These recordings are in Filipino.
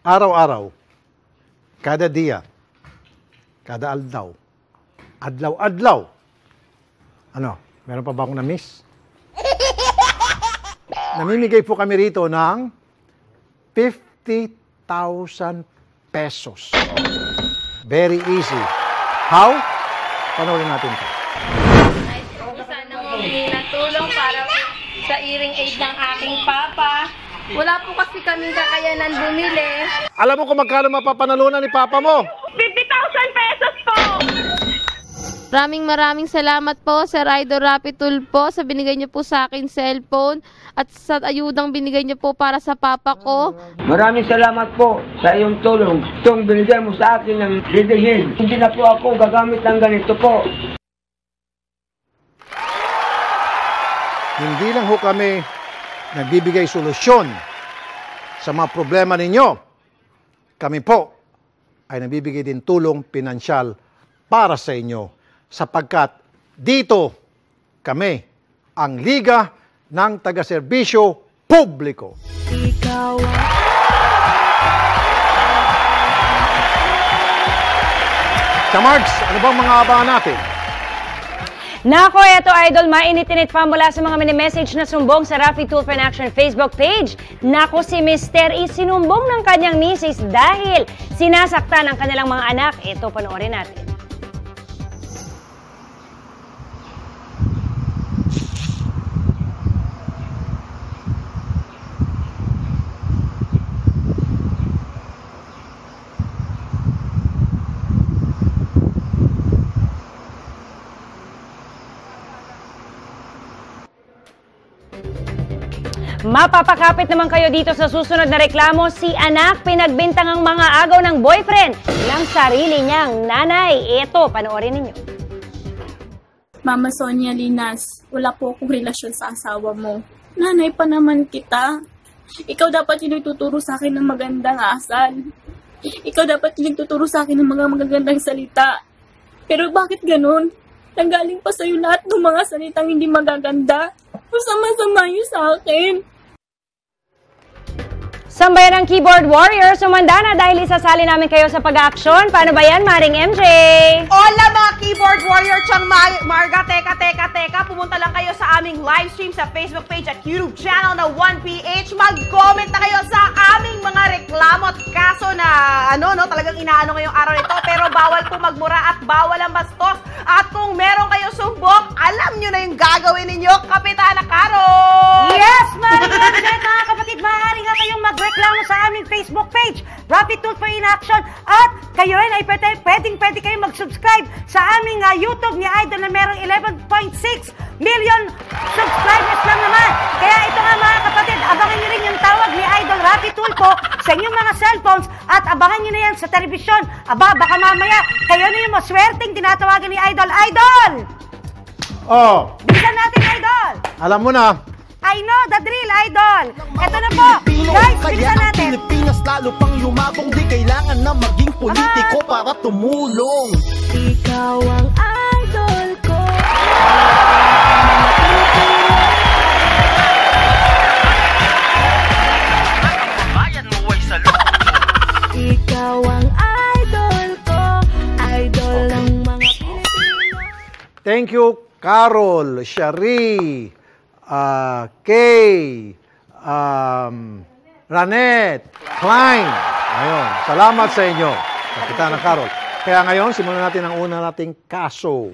Araw-araw, kada dia, kada aldaw, adlaw-adlaw. Ano, meron pa ba akong na-miss? Namimigay po kami rito ng 50,000 pesos. Very easy. How? Panoorin natin ito. Sana humingi ng tulong para sa hearing aid ng aking papa. Wala po kasi kaming kakayanan bumili. Alam mo kung magkano mapapanalunan ni papa mo? 50,000 pesos po! Maraming salamat po, Sir Idol Rapi Tulfo, sa binigay niyo po sa akin cellphone at sa ayudang binigay niyo po para sa papa ko. Maraming salamat po sa iyong tulong. Itong binigay mo sa akin ng lidihin. Hindi na po ako gagamit ng ganito po. Hindi lang ho kami nagbibigay solusyon sa mga problema ninyo. Kami po ay nagbibigay din tulong pinansyal para sa inyo sapagkat dito kami ang Liga ng Taga-Serbisyo Publiko. Sa Marks, ano bang mga abangan natin? Nako, eto idol, mainit-init pa mula sa mga mini-message na sumbong sa Rapi Tulfo in Action Facebook page. Nako, si Mr. E sinumbong ng kanyang misis dahil sinasaktan ang kanilang mga anak. Ito, panoorin natin. Mapapakapit naman kayo dito sa susunod na reklamo. Si anak pinagbintang ang mga agaw ng boyfriend ng sarili niyang nanay. Ito, panoorin ninyo. Mama Sonia Linas, wala po akong relasyon sa asawa mo. Nanay pa naman kita. Ikaw dapat yung nagtuturo sa akin ng magandang asal. Ikaw dapat yung nagtuturo sa akin ng mga magagandang salita. Pero bakit ganun? Nanggaling pa sa'yo lahat ng mga salitang hindi magaganda. Masama-sama yun sa akin. Sambayan ng keyboard warrior, sumanda na dahil isasali namin kayo sa pag-aaksyon. Paano ba yan, Maring MJ? Hola mga keyboard warrior, Chang Marga, teka, pumunta lang kayo sa aming live stream sa Facebook page at YouTube channel na 1PH. Mag-comment na kayo sa aming mga reklamo at kaso na talagang inaano ngayong araw nito. Pero bawal po magmura at bawal ang bastos. At kung meron kayo sumbong, alam nyo na yung gagawin ninyo, Kapitana Caro! Yes, Maring MJ, mga kapatid, maaari nga kayong magreklamo sa aming Facebook page, Rapi Tulfo in Action, at kayo rin ay pwede kayong mag-subscribe sa aming YouTube ni Idol na merong 11.6 million subscribers lang naman. Kaya ito nga mga kapatid, abangan nyo rin yung tawag ni Idol Rapi Tulfo sa inyong mga cellphones at abangan nyo na yan sa telebisyon. Aba, baka mamaya kayo na yung maswerteng tinatawagan ni Idol. Idol! Oh, Bilisan natin, Idol! alam mo na. I know the drill, Idol! Ito na po! Guys, bilisan natin! Pilipinas lalo pang yumabong, di kailangan na maging politiko para tumulong. Ikaw ang idol ko. Ikaw ang idol ko. Idol ng mga Thank you, Carol, Shari, Kay, Ranet, Klein. Ayun, salamat sa inyo, Kapitana Carol. Kaya ngayon, simulan natin ang una nating kaso.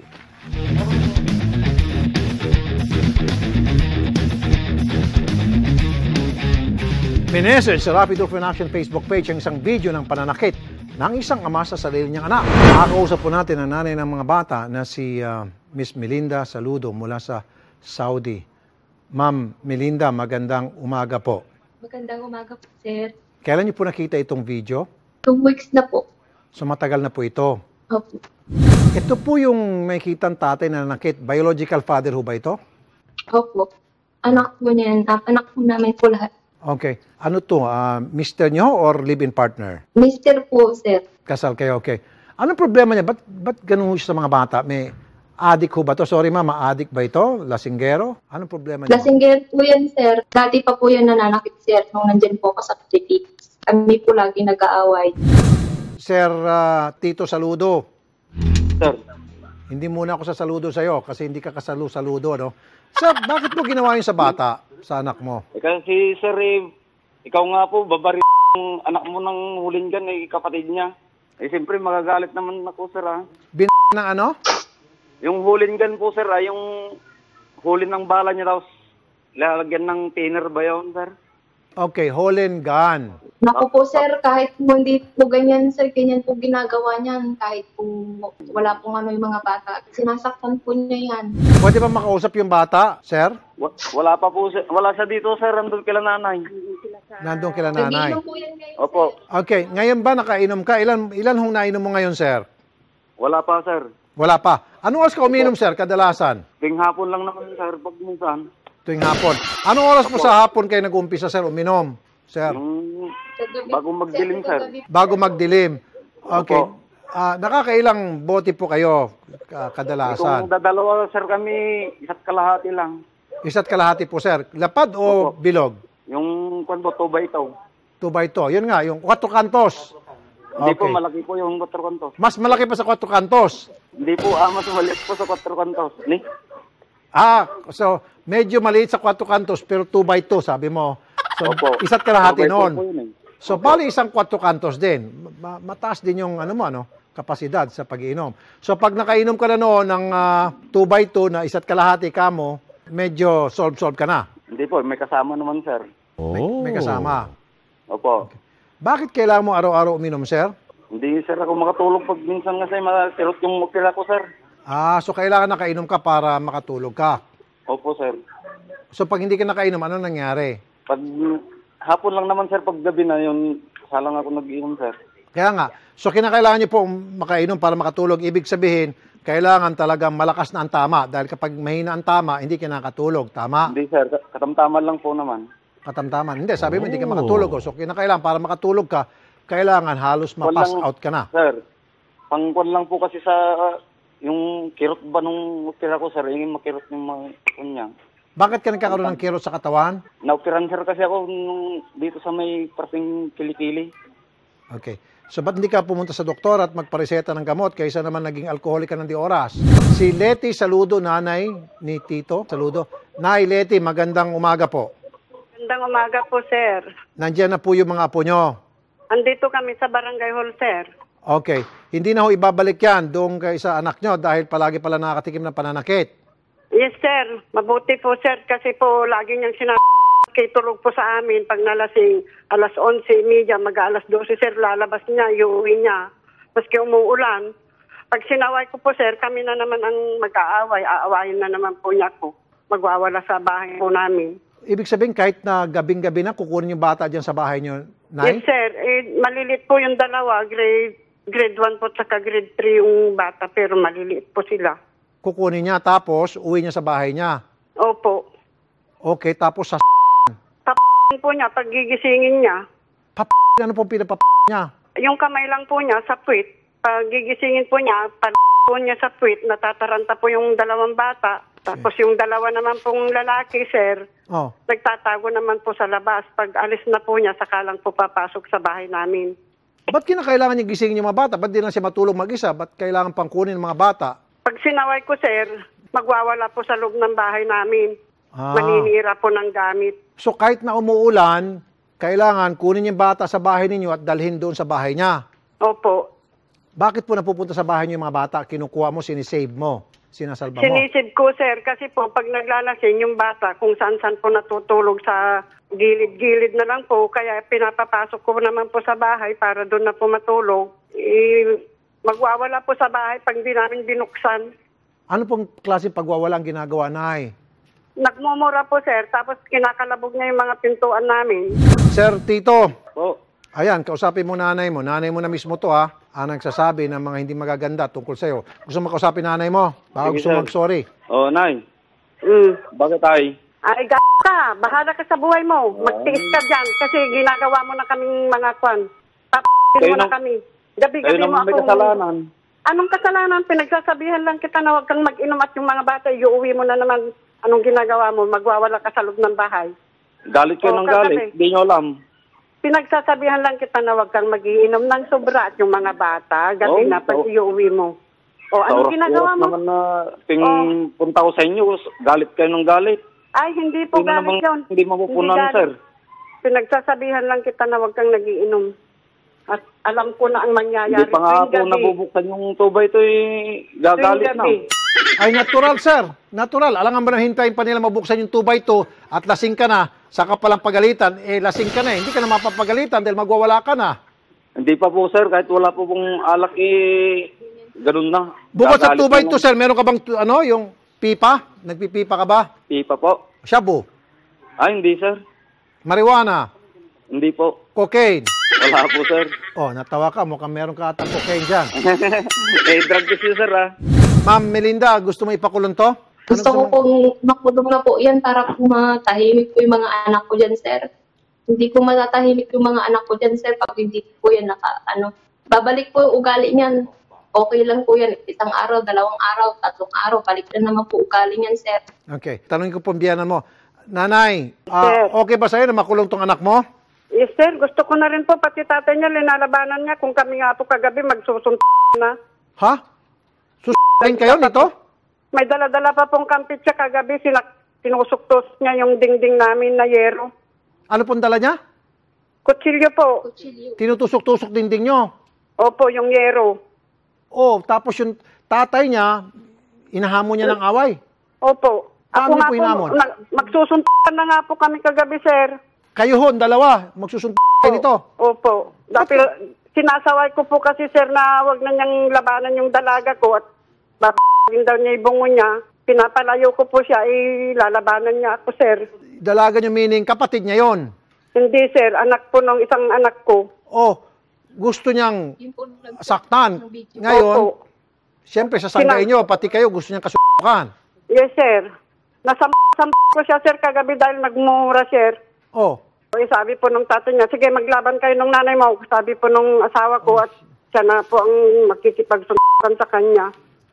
Minessage sa Rapi Tulfo in Action Facebook page ang isang video ng pananakit ng isang ama sa sarili niyang anak. Nakakausap po natin ang nanay ng mga bata na si Miss Melinda Saludo mula sa Saudi. Ma'am Melinda, magandang umaga po. Magandang umaga po, sir. Kailan niyo po nakita itong video? 2 weeks na po. So matagal na po ito. Opo. Ito po yung may kitang tatay na nanakit. Biological father ho ba ito? Opo. Anak po niyan. Anak po namin po lahat. Okay. Ano to? Mister nyo or live-in partner? Mister po, sir. Kasal kayo, okay. Anong problema niya? Ba't ganun ho siya sa mga bata? May addict ho ba to? Sorry mama, addict ba ito? Lasinggero? Anong problema niya? Lasinggero po yan, sir. Dati pa po yan nananakit, sir, nung nandyan po ako sa Philippines. kami po lagi nag-aaway. Sir Tito Saludo, Sir. hindi muna ako sasaludo sa'yo kasi hindi ka kasalu-saludo, no? Sir, bakit mo ginawa yun sa bata, sa anak mo? Kasi sir, ikaw nga po, babari yung anak mo ng hulingan, kapatid niya. Siyempre, magagalit naman ako, sir, Ng ano? Yung hulingan po, sir, yung hulin ng bala niya, tapos lalagyan ng thinner ba yun, sir? Okay, hole and gun. Naku po sir, kahit po hindi po ganyan sir, ganyan po ginagawa niyan, kahit po wala pong ano yung mga bata. Sinasaktan po niya yan. Pwede ba makausap yung bata, sir? Wala pa po, sir. Wala siya dito, sir. Nandun kila nanay. Nandun kila nanay. Nagiinom po yan ngayon. Opo. Okay, ngayon ba nakainom ka? Ilan hong nainom mo ngayon, sir? Wala pa, sir. Wala pa. Anong oras ka uminom, sir, kadalasan? Ting hapon lang naman, sir, pag minsan. Tuwing hapon. Anong oras po sa hapon kayo nag-umpisa, sir, uminom? Sir? Bago magdilim, sir. Bago magdilim. Okay. Nakakailang bote po kayo kadalasan? Kung dadalawa, sir, kami, isa't kalahati lang. Isa't kalahati po, sir. Lapad o bilog? Yung, 2 by 2. 2 by 2. Yun nga, yung 4 kantos. Hindi po, malaki po yung 4 kantos. Mas malaki pa sa 4 kantos? Hindi po, mas maliit po sa 4 kantos. Ni? So, medyo maliit sa 4 kantos, pero 2 by 2, sabi mo. So, Opo. isa't kalahati 2 by 2 noon. po yun, So, bali isang 4 kantos din. Mataas din yung kapasidad sa pag-iinom. So, pag nakainom ka na noon ng 2 by 2 na isa't kalahati ka mo, medyo solve ka na. Hindi po, may kasama naman, sir. May kasama. Opo. Okay. Bakit kailangan mo araw-araw uminom, sir? Hindi, sir, ako makatulog pag minsan kasi matirot yung mukila ko, sir. So kailangan nakainom ka para makatulog ka. Opo, sir. So pag hindi ka nakainom, ano nangyari? Pag hapon lang naman, sir, pag gabi na yun, salang ako nag-inom, sir. Kaya nga. So kinakailangan niyo po makainom para makatulog. Ibig sabihin, kailangan talagang malakas na ang tama. Dahil kapag mahina ang tama, hindi ka nakatulog. Tama? Hindi, sir. Katamtaman lang po naman. Katamtaman. Hindi, sabi mo hindi ka makatulog. So kinakailangan para makatulog ka, kailangan halos ma-pass out ka na. Sir, pangkuan lang po kasi sa yung kirot ba nung opera ko, sir, yung makirot yung mga kunyang. Bakit ka nagkakaroon ng kirot sa katawan? Na-operan, sir, kasi ako dito sa may parting kilikili. Okay. So ba't hindi ka pumunta sa doktor at magpareseta ng gamot kaysa naman naging alcoholic ka ng di oras? Si Leti Saludo, nanay ni Tito Saludo. Nay Leti, magandang umaga po. Magandang umaga po, sir. Nandiyan na po yung mga apo nyo. Andito kami sa barangay hall, sir. Okay. Hindi na ho ibabalik yan doon kay sa anak nyo dahil palagi pala nakakatikim ng pananakit. Yes, sir. Mabuti po, sir, kasi po lagi niyang kay tulog po sa amin pag nalasing 11:30, mag-alas 12, sir, lalabas niya, iuwi niya. Maski umuulan. Pag sinaway ko po, sir, kami na naman ang mag-aaway. Aawayin na naman po niya ako. Magwawala sa bahay po namin. Ibig sabihin, kahit na gabing-gabi na, kukunin yung bata dyan sa bahay nyo, Nay? Yes, sir. Malilit po yung dalawa. Grade 1 po tsaka grade 3 yung bata, pero maliliit po sila. Kukunin niya, tapos uwi niya sa bahay niya? Opo. Okay, tapos sa Po niya, pag gigisingin niya. Ano pong pinapap niya? Yung kamay lang po niya sa puwit. Pag gigisingin po niya, po niya sa puwit, natataranta po yung dalawang bata. Tapos yung dalawa naman pong lalaki, sir, nagtatago naman po sa labas. Pag alis na po niya, saka lang po papasok sa bahay namin. Ba't kinakailangan niya gisingin yung mga bata? Ba't di lang siya matulog mag-isa? Ba't kailangan pang kunin mga bata? Pag sinaway ko, sir, magwawala po sa loob ng bahay namin. Maninira po ng gamit. So kahit na umuulan, kailangan kunin yung bata sa bahay ninyo at dalhin doon sa bahay niya? Opo. Bakit po napupunta sa bahay niyo yung mga bata? Kinukuha mo, sinisave mo, sinasalba mo? Sinisave ko, sir, kasi po pag naglalasing yung bata, kung saan-saan po natutulog sa gilid-gilid na lang po, kaya pinapapasok ko naman po sa bahay para doon na po matulog. Magwawala po sa bahay pag hindi namin binuksan. Ano pong klase pagwawala ang ginagawa, Nay? Nagmumura po, sir, tapos kinakalabog niya yung mga pintuan namin. Sir Tito. Po. Ayan, kausapin mo nanay mo. Nanay mo na mismo to, ha? Nagsasabi ng mga hindi magaganda tungkol sa'yo. Gusto mo makausapin nanay mo? Baka gusto mo mag-sorry. Nay. Bakit ay? Ay, ka. Bahala ka sa buhay mo. Magtiis ka dyan kasi ginagawa mo na kaming mga kwan. Papin mo na kami. Gabi-gabi mo ako. May kasalanan. Anong kasalanan? Pinagsasabihan lang kita na huwag kang mag-inom at yung mga bata, iuwi mo na naman. Anong ginagawa mo? Magwawala ka sa loob ng bahay. Galit kayo ng galit. Hindi nyo alam. pinagsasabihan lang kita na huwag kang magiinom ng sobra at yung mga bata, gabi na pag iuwi mo. O, anong ginagawa mo? naman na punta ko sa inyo, galit kayo ng galit. Ay, hindi po galit yun. Hindi mapupunan, sir. Pinagsasabihan lang kita na huwag kang nagiinom. At alam ko na ang mangyayari. Hindi pa nga po nabubuksan yung tubay ito, gagalit na. Ay, natural, sir. Natural. Alangan ba na hintayin pa nila mabuksan yung 2x2 at lasing ka na, saka palang pagalitan, lasing ka na, hindi ka na mapapagalitan dahil magwawala ka na. Hindi pa po, sir. Kahit wala po pong alak, ganun na. Bukod sa 2x2, sir, meron ka bang, yung pipa? Nagpipipa ka ba? Pipa po. Shabu? Ay, hindi, sir. Marijuana? Hindi po. Cocaine? Wala po, sir. Oh, natawa ka. Mukhang meron ka atang cocaine dyan. Drug test yun, sir, Ma'am Melinda, gusto mo ipakulong to? Gusto ko pong makulong na po yan para po matahimik po yung mga anak ko dyan, sir. Hindi ko matatahimik yung mga anak ko dyan, sir, pag hindi po yan babalik po yung ugali niyan. Okay lang po yan. 1 araw, 2 araw, 3 araw. Balik na naman po ugali niyan, sir. Okay. Tanungin ko po ang biyanan mo. Nanay, okay ba sa'yo na makulong tong anak mo? Yes, sir. Gusto ko na rin po. Pati tatay niya, linalabanan niya. Kung kami nga po kagabi, magsusunod na. Ha? Susunod kayo nito? May dala-dala pa pong kampit siya kagabi. Sinusuktos niya yung dingding namin na yero. Ano pong dala niya? Kutsilyo po. Tinutusok-tusok dingding nyo? Opo, yung yero. Oh, tapos yung tatay niya, inahamon niya ng away? Opo. Paano niyo po inahamon? Magsusuntukan na nga po kami kagabi, sir. Kayo hon, dalawa, magsusuntukan nito? Opo. Dahil sinasaway ko po kasi, sir, na wag na niyang labanan yung dalaga ko at babagin daw niya yung bungo niya. Pinapalayo ko po siya, lalabanan niya ako, sir. Dalaga niyo meaning kapatid niya yon? Hindi, sir. Anak po ng isang anak ko. Oh, gusto niyang saktan. Ngayon, siyempre sasangayin niyo, pati kayo gusto niyang kasukan. Yes, sir. Nasamp ko siya, sir, kagabi dahil nagmura, sir. Oh. Sabi po nung tatay niya, sige, maglaban kayo nung nanay mo. Sabi po nung asawa ko at siya na po ang makikipagsuntukan sa kanya.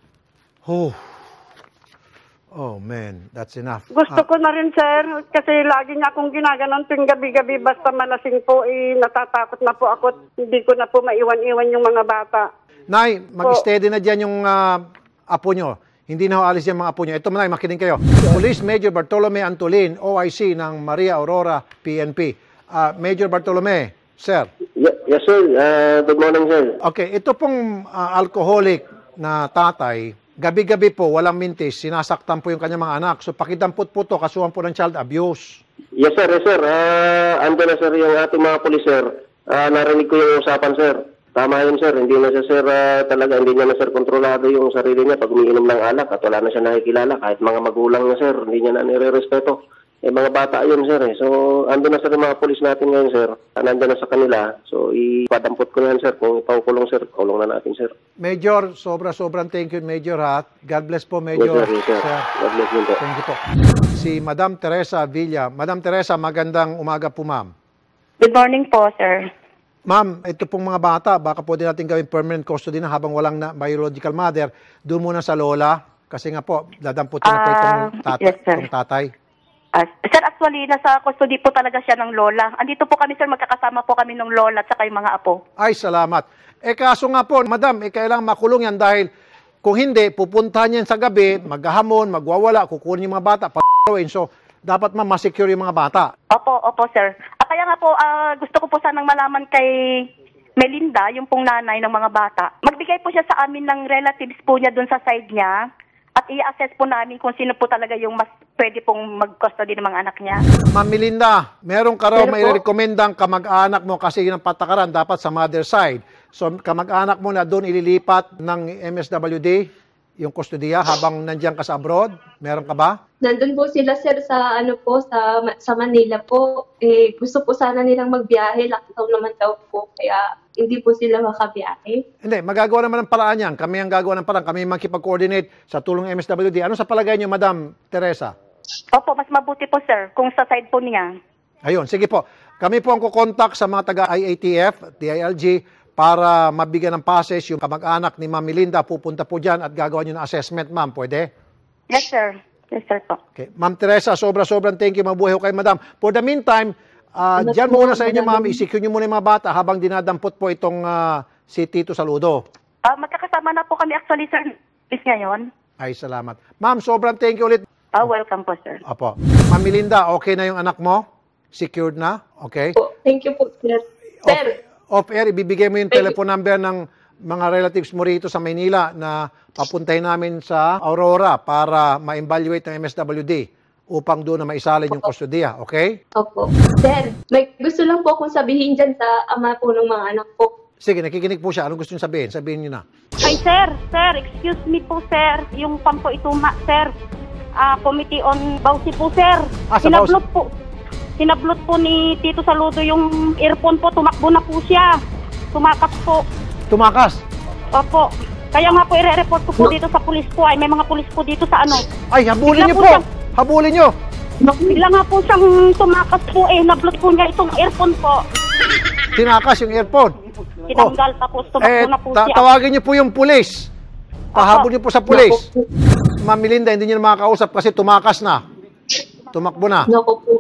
Oh, man, that's enough. Gusto ko na rin, sir, kasi lagi niya akong ginaganon tuwing gabi-gabi basta malasing po, natatakot na po ako at hindi ko na po maiwan-iwan yung mga bata. Nay, mag-steady na dyan yung apo nyo. Hindi na alis yung mga apo nyo. Ito, Nay, makinig kayo. Police Major Bartolome Antolin, OIC ng Maria Aurora, PNP. Major Bartolome, sir. Yes, sir. Good morning, sir. Okay, ito pong alcoholic na tatay, gabi-gabi po, walang mintis, sinasaktan po yung kanyang mga anak. So, pakidampot po to, kasuhan po ng child abuse. Yes, sir. Yes, sir. Ando na, sir, yung ating mga polis, sir. Narinig ko yung usapan, sir. Tama yun, sir. Hindi na siya, sir, hindi niya na, sir, kontrolado yung sarili niya pag umiinom ng alak at wala na siya nakikilala. Kahit mga magulang niya, sir, hindi niya na nire-respeto. Mga bata yun, sir. So, ando na, sir, yung mga polis natin ngayon, sir. Nando na sa kanila. So, ipadampot ko na yan, sir. Kung ipakulong, sir, kulong na natin, sir. Major, sobrang thank you, Major, ha. God bless po, Major. Yes, sir. God bless you, sir. Thank you po. Si Madam Teresa Villa. Madam Teresa, magandang umaga po, ma'am. Good morning po, sir. Ma'am, ito pong mga bata, baka pwede natin gawin permanent custody na habang walang biological mother. Doon muna sa lola, kasi nga po, dadamputin na po itong tatay. Sir, actually, nasa custody po talaga siya ng lola. Andito po kami, sir, magkakasama po kami ng lola at saka yung mga apo. Ay, salamat. Kaso nga po, madam, kailangan makulong yan dahil kung hindi, pupuntahan yan sa gabi, maghahamon, magwawala, kukunin yung mga bata, so, dapat ma-secure yung mga bata. Opo, sir. Kaya nga po, gusto ko po sanang malaman kay Melinda, yung pong nanay ng mga bata. Magbigay po siya sa amin ng relatives po niya dun sa side niya at i-assess po namin kung sino po talaga yung mas pwede pong mag-custody ng mga anak niya. Ma'am Melinda, meron ka raw may rekomendang kamag-anak mo kasi yun ang patakaran dapat sa mother side. So kamag-anak mo na doon ililipat ng MSWD yung kustodiya habang nandiyan ka sa abroad? Meron ka ba? Nandun po sila, sir, sa sa Manila po. Gusto po sana nilang magbiyahe, lockdown naman daw po, kaya hindi po sila makabiyahe. Hindi, magagawa naman ng paraan yan. Kami ang gagawa ng paraan. Kami makipag-coordinate sa tulong ng MSWD. Ano sa palagay niyo, Madam Teresa? Opo, mas mabuti po, sir, kung sa side po niya. Ayun, sige po. Kami po ang kukontak sa mga taga-IATF, DILG, para mabigyan ng passes yung kamag-anak ni Ma'am Melinda. Pupunta po dyan at gagawa nyo ng assessment, ma'am. Pwede? Yes, sir. Yes, sir po. Okay. Ma'am Teresa, sobrang thank you. Mabuhay ho kayo, madam. For the meantime, Diyan muna sa inyo, ma'am. I-secure nyo muna yung mga bata habang dinadampot po itong si Tito Saludo. Magkakasama na po kami actually, sir, ngayon. Ay, salamat. Ma'am, sobrang thank you ulit. Welcome po, sir. Apo. Ma'am Melinda, okay na yung anak mo? Secured na? Okay? Thank you po, sir. Sir, Off-air, ibibigay mo yung telephone number ng mga relatives mo rito sa Maynila na papuntahin namin sa Aurora para ma-evaluate ng MSWD upang doon na maisalin yung kustodiya, okay? Opo. Sir, may gusto lang po akong sabihin dyan sa ama po ng mga anak ko. Sige, nakikinig po siya. Anong gusto niyo sabihin? Sabihin niyo na. Ay, sir, excuse me po, sir. Yung pampo ituma, sir. Committee on Bausi po, sir. Sinablot po. Sinablot po ni Tito Saludo yung earphone po. Tumakbo na po siya. Tumakas po. Tumakas? Opo. Kaya nga po, i-report ko po dito sa pulis po. Ay, may mga pulis po dito sa ano. Ay, habulin niyo po! Habulin niyo! Bigla nga po siyang tumakas po nablot po niya itong earphone po. Tinakas yung earphone? Tinanggal tapos tumakbo na po siya. Tawagin niyo po yung pulis. Pahabol niyo po sa pulis. Ma'am Melinda, hindi niyo na makakausap kasi tumakas na. Tumakbo na.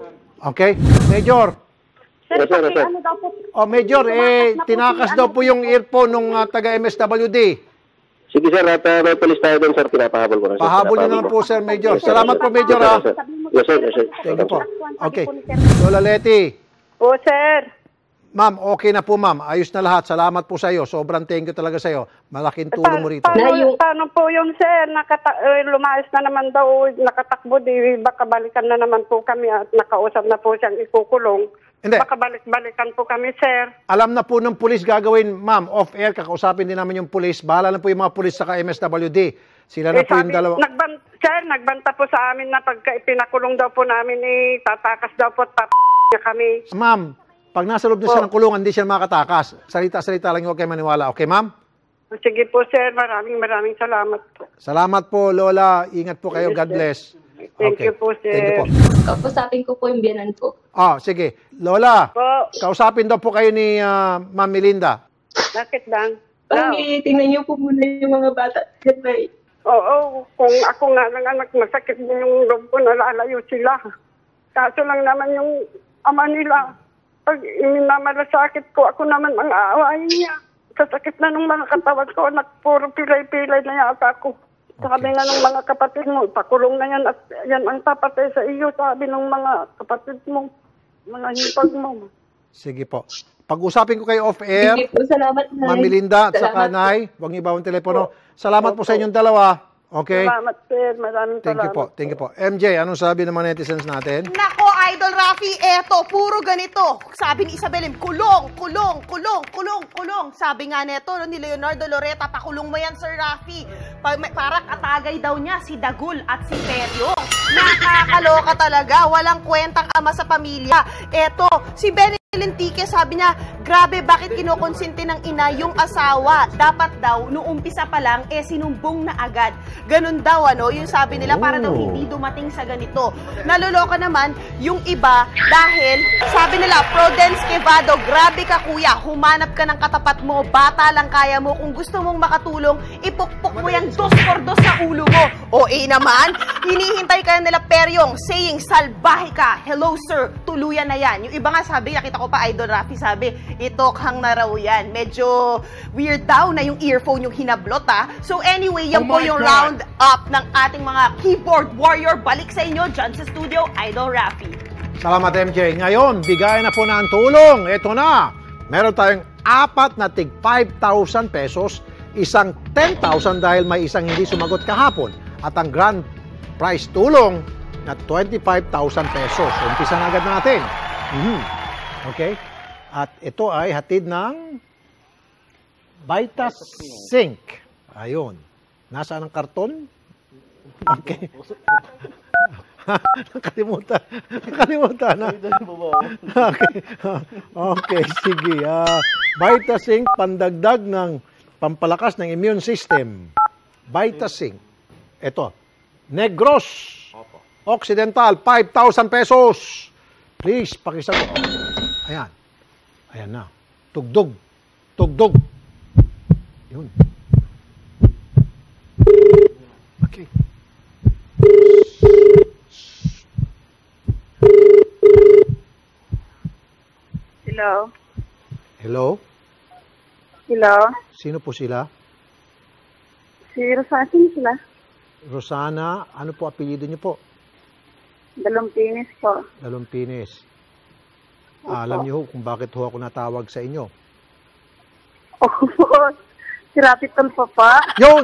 Okay? Major. Sir, ano daw po? Major, tinakas daw po yung earphone ng taga MSWD. Sige sir, at may police tayo doon sir, pinapahabol ko na sir. Pahabol niyo naman po sir, Major. Salamat po, Major ha. Yes sir, yes sir. Thank you po. Okay. Lola Leti. Po, sir. Ma'am, okay na po ma'am. Ayos na lahat. Salamat po sa iyo. Sobrang thank you talaga sa iyo. Malaking tulong mo rito. Paano po yun, sir? Lumayas na naman daw, nakatakbo. Baka balikan na naman po kami at nakausap na po siyang ikukulong. Hindi. Baka balikan po kami, sir. Alam na po ng pulis gagawin, ma'am, off-air. Kakausapin din namin yung pulis. Bahala na po yung mga pulis sa MSWD. Sila na po yung dalawa. Sir, nagbanta po sa amin na pagka ipinakulong daw po namin, tatakas daw po at niya kami. Ma'am, pag nasa loob na siya ng kulungan, hindi siya makatakas. Salita-salita lang yung huwag kayo maniwala. Okay, ma'am? Sige po, sir. Maraming salamat po. Salamat po, Lola. Ingat po kayo. God bless. Thank you po, sir. Thank you po. Kausapin ko po yung biyanan ko. Sige. Lola, po. Kausapin daw po kayo ni Ma'am Melinda. Bakit lang? Tingnan niyo po muna yung mga bata. Oo, kung ako nga lang anak, masakit din yung loob ko, nalalayo sila. Kaso lang naman yung ama nila. Pag minamalasakit ko, ako naman ang aawain niya. Sa sakit na ng mga katawan ko, anak, puro pilay-pilay na yata ako. Sabi nga ng mga kapatid mo, pakulong na yan at yan ang papatay sa iyo, sabi ng mga kapatid mo, mga hipag mo. Sige po. Pag-usapin ko kayo off-air, Sige po, salamat, Nay. Ma'am Melinda at saka Salamat Nay, huwag niyo ibawang telepono. Salamat po sa inyong dalawa. Okay? Salamat, sir. Maraming Thank you po. Thank you po. MJ, anong sabi ng mga netizens natin? Nako, Idol Rafi, eto, puro ganito. Sabi ni Isabel, kulong. Sabi nga neto ni Leonardo Loretta, pakulong mo yan, Sir Rafi. Para katagay daw niya si Dagul at si Perio. Nakakaloka talaga, walang kwentang ama sa pamilya. Eto, si Benny Lentique, sabi niya, grabe, bakit kinukonsinti ng ina yung asawa? Dapat daw, noong umpisa pa lang, sinumbong na agad. Ganun daw, yung sabi nila, para daw hindi dumating sa ganito. Naloloka naman yung iba dahil, sabi nila, Prudence Quevado, grabe ka kuya, humanap ka ng katapat mo, bata lang kaya mo, kung gusto mong makatulong, ipukpok mo yung 2x2 sa ulo mo. O naman, hinihintay ka nila Peryong, saying, salbahe ka, hello sir, tuluyan na yan. Yung iba nga sabi, nakita ko pa, Idol Rafi, sabi, itokhang na raw yan. Medyo weird daw na yung earphone yung hinablot, So anyway, yan po yung round up ng ating mga keyboard warrior. Balik sa inyo dyan sa studio, Idol Rafi. Salamat, MJ. Ngayon, bigay na po na ang tulong. Ito na. Meron tayong 4 na tig 5,000 pesos, isang 10,000 dahil may isang hindi sumagot kahapon. At ang grand prize tulong na 25,000 pesos. Umpisa na agad natin. Okay? At ito ay hatid ng Vitasync. Ayun. Nasaan ang karton? Okay. Nakalimutan na. Okay, sige. Vitasync, pandagdag ng pampalakas ng immune system. Vitasync. Ito. Negros Occidental, 5,000 pesos. Please, pakisagot. Ayan. Ayan na. Tugdog. Yun. Okay. Hello? Hello? Hello? Sino po sila? Si Rosana, sino sila? Rosana, ano po apelyido niyo po? Dalumpinis po. Dalumpinis. Alam niyo kung bakit ho ako natawag sa inyo? Oo, si Rapi Tulfo pa. Yun!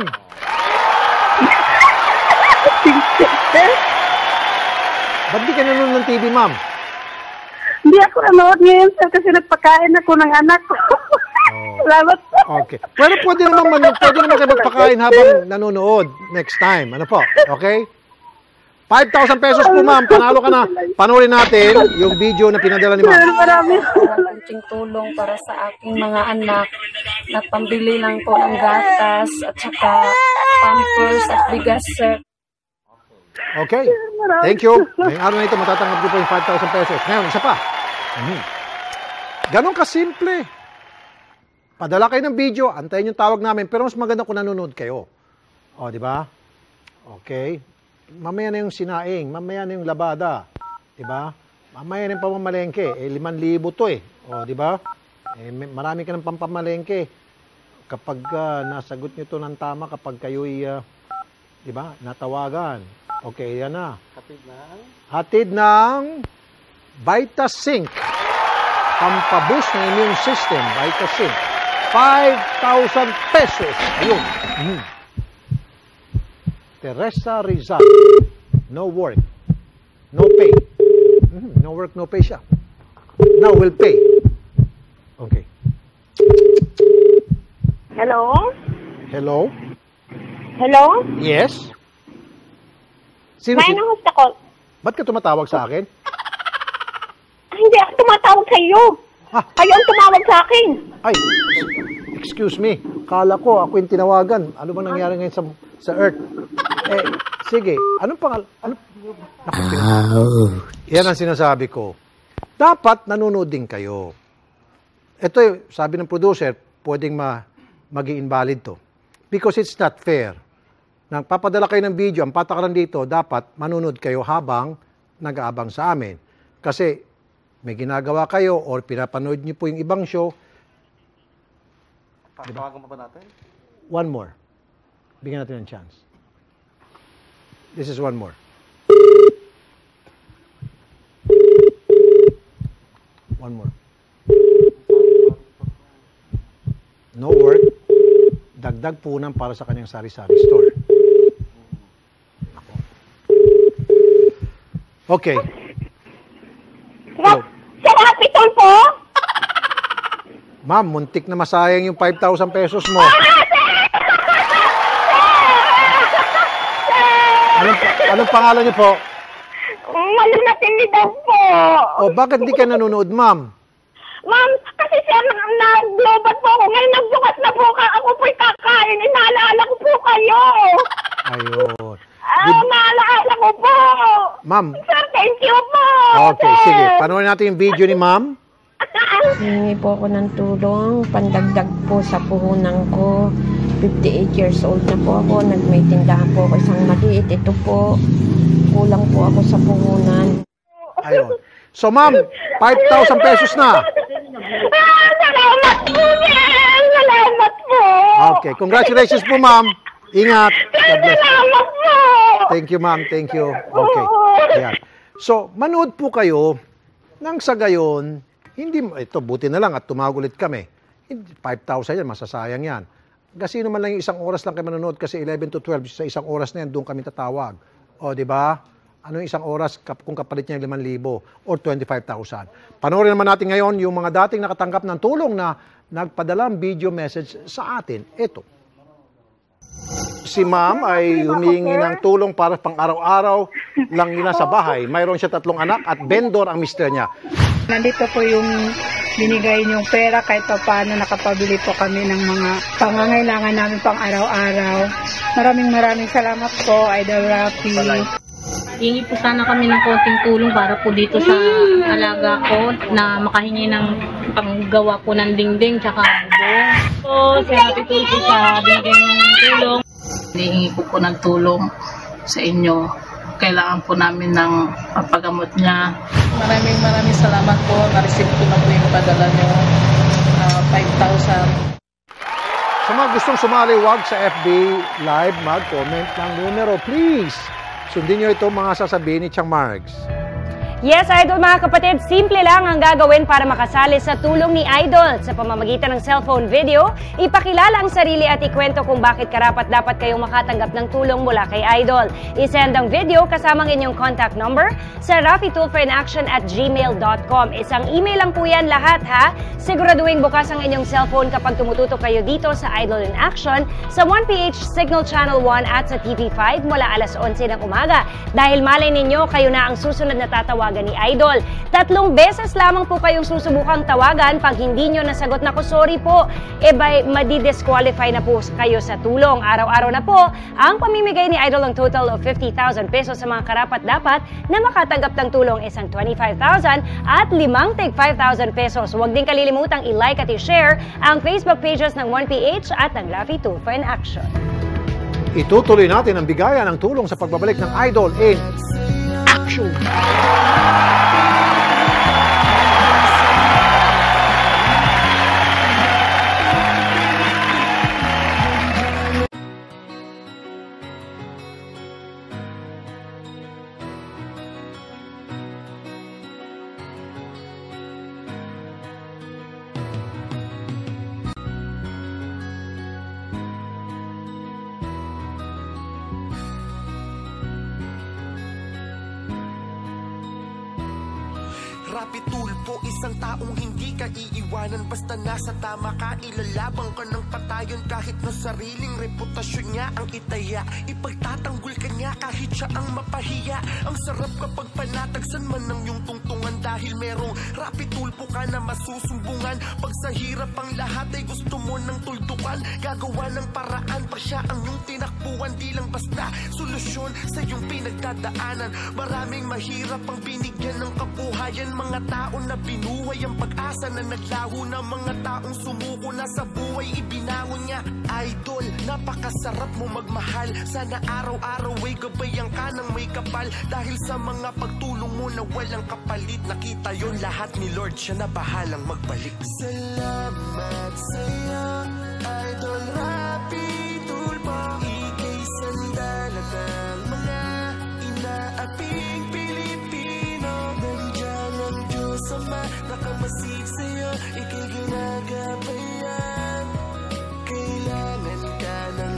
Ba't di ka nanonood ng TV, ma'am? Hindi ako nanood ngayon, sir, kasi nagpakain ako ng anak ko. Salamat po. Okay. Pero pwede naman kayo magpakain habang nanonood next time. Ano po? Okay? 5,000 pesos po, ma'am. Panalo ka na. Panoorin natin yung video na pinadala ni ma'am. Maraming tulong para sa aking mga anak na pambili lang po ng gatas at saka pampers at bigas, sir. Okay. Thank you. Ngayong araw na ito, matatanggap niyo po yung 5,000 pesos. Ngayon, isa pa. Ganon kasimple. Padala kayo ng video, antayin yung tawag namin, pero mas maganda kung nanonood kayo. O, di ba? Okay. Mamaya na yung sinaing, mamaya na yung labada. Di ba? Mamaya na yung pamamalengke. 5,000 to eh. O, di ba? Marami ka ng pampamalengke. Kapag nasagot nyo to ng tama, kapag kayo'y, di ba, natawagan. Okay, yan na. Hatid ng Vitasync. Pampaboost ng immune system. Vitasync. 5,000 pesos. Ayun. Teresa Rizal. No work. No pay. No work, no pay siya. Now will pay. Okay. Hello? Hello? Hello? Yes? Sino? May nang ako. Ba't ka tumatawag sa akin? Hindi ako tumatawag sa iyo. Kayo ang tumawag sa akin. Ay, excuse me. Kala ko ako yung tinawagan. Ano bang nangyari ngayon sa Earth? Sige. Anong Yan ang sinasabi ko. Dapat nanonood din kayo. Ito, sabi ng producer, pwedeng maging invalid to. Because it's not fair. Nagpapadala kayo ng video, ang patakaran dito, dapat manunod kayo habang nag-aabang sa amin. Kasi may ginagawa kayo or pinapanood niyo po yung ibang show. Tawagan pa ba natin? One more. Bigyan natin ng chance. This is one more. One more. No work. Dagdag punan para sa kanyang sari-sari store. Okay. Hello. Sir Happy Tulfo? Ma'am, muntik na masayang yung 5,000 pesos mo. Anong pangalan niyo po? Malunatin ni daw po. O, bakit di ka nanonood, ma'am? Ma'am, kasi sir, nag-lobat po ako. Ngayon nagbukas na po ako po'y kakain. Inaalala ko po kayo. Ayun. Naalala ko po. Ma'am. Sir, thank you po. Okay, sige. Panoorin natin yung video ni ma'am. Hingi po ako ng tulong, pandagdag po sa puhunan ko. 58 years old na po ako, nagmay tindahan po ako isang maliit. Ito po, kulang po ako sa puhunan. Ayun. So ma'am, 5,000 pesos na. Salamat po, sir. Salamat po. Okay, congratulations po ma'am. Ingat. God bless. Salamat po. Thank you ma'am, thank you. Okay. Ayan. So, manood po kayo nang sa gayon, hindi, ito, buti na lang at tumawag ulit kami. 5,000 yan, masasayang yan. Kasi naman lang yung isang oras lang kayo manonood kasi 11 to 12, sa isang oras na yan, doon kami tatawag. O, di ba? Ano yung isang oras kung kapalit niya 5,000 or 25,000? Panoorin naman natin ngayon yung mga dating nakatanggap ng tulong na nagpadala ng video message sa atin. Ito. Si ma'am ay humingi ng tulong para pang araw-araw lang nila sa bahay. Mayroon siya 3 anak at vendor ang mister niya. Nandito po yung binigay niyong pera kahit pa paano nakapabili po kami ng mga pangangailangan namin pang araw-araw. Maraming salamat po, Idol Rafi. Hingi po sana kami ng konting tulong para po dito sa alaga ko na makahingi ng panggawa po ng dingding tsaka bubong. So, salamat po sa binigay ng tulong. Hihingi po ng tulong sa inyo. Kailangan po namin ng papagamot niya. Maraming salamat po. Na-receive ko na po yung padala nyo. 5,000. Sa mga gustong sumali, wag sa FB Live, mag-comment ng numero, please. Sundin nyo ito mga sasabihin ni Chang Margs. Yes, Idol mga kapatid, simple lang ang gagawin para makasali sa tulong ni Idol. Sa pamamagitan ng cellphone video, ipakilala ang sarili at ikwento kung bakit karapat-dapat kayong makatanggap ng tulong mula kay Idol. I-send ang video kasamang inyong contact number sa RafiTulfoInAction@gmail.com. Isang email lang po yan lahat ha. Siguraduhin bukas ang inyong cellphone kapag tumututok kayo dito sa Idol in Action sa 1PH Signal Channel 1 at sa TV5 mula alas 11 ng umaga. Dahil malay ninyo, kayo na ang susunod na tatawagan ni Idol. 3 beses lamang po kayong susubukang tawagan. Pag hindi nyo nasagot na ko, sorry po, madi-disqualify na po kayo sa tulong. Araw-araw na po, ang pamimigay ni Idol ng total of 50,000 pesos sa mga karapat-dapat na makatanggap ng tulong isang 25,000 at 5 tig 5,000 pesos. Huwag din kalilimutang i-like at i-share ang Facebook pages ng 1PH at ng Rafi Tulfo in Action. Itutuloy natin ang bigayan ng tulong sa pagbabalik ng Idol in Action. Rapi Tulfo, isang taong hindi ka iiwanan. Basta nasa tama ka, ilalabang ka ng patayon. Kahit na sariling reputasyon niya ang itaya, ipagtatanggol ka niya kahit siya ang mapahiya. Ang sarap kapag panatagsan man ng iyong tungtungan, dahil merong Rapi Tulfo ka na masusumbungan. Pag sa hirap ang lahat ay gusto mo ng tuldukan, gagawa ng paraan pa siya ang iyong tinakbuhan. Di lang basta solusyon sa iyong pinagdadaanan. Maraming mahirap ang binigyan ng kabuhayan, mga tao na binuhay ang pag-asa na naglaho na, mga taong sumuko na sa buhay ibinangon niya. Idol, napakasarap mo magmahal, sana araw-araw ay gabayan ka ng may kapal. Dahil sa mga pagtulong mo na walang kapalit, nakita yon lahat ni Lord, siya na bahalang magbalik. Salamat sa'yo, Idol Rapi Tulfo. Ika'y sandala ng mga inaaping Pilipino. Nandiyan ang Diyos Ama, nakamasid sa'yo, ika'y ginagabayan. Kailangan ka ng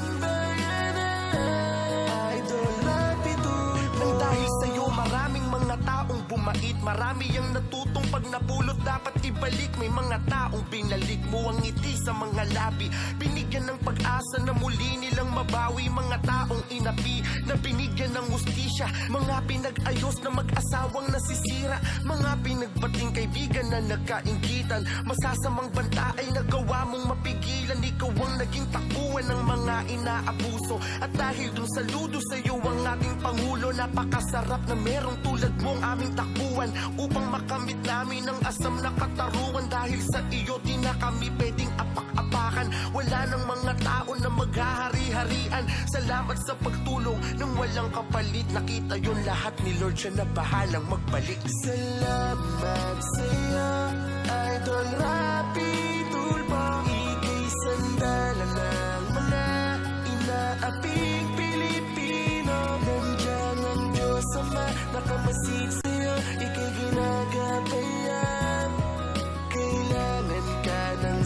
sambayanan, Idol Rapi Tulfo. Nang dahil sa'yo maraming mga taong bumait, marami ang natutong pag napulot dapat ibalik. May mga taong binalik mo ang ngiti sa mga labi, binigyan ng pag-asa na muli nilang mabawi. Mga taong inapi na binigyan ng hustisya, mga pinag-ayos na mag-asawang nasisira, mga pinagbating kaibigan na nagkainggitan. Masasamang banta ay nagawa mong mapigilan, ikaw ang naging takbuhan ng mga inaabuso. At dahil dun saludo sa'yo ang ating Pangulo, napakasarap na merong tulad mong aming takbuhan upang makamit namin ang asam na katarungan. Dahil sa iyo di na kami pwedeng apak-apakan, wala nang mga tao na maghahari-harian. Salamat sa pagtulong ng walang kapalit, nakita yon lahat ni Lord, siya na bahalang magbalik. Salamat sa'yo, Idol Rapi Tulfo. Ika'y sandala ng mga inaaping Pilipino. Nandiyan ang Diyos Ama, nakamasid sa'yo, ika'y ginagabayan. Kailangan ka ng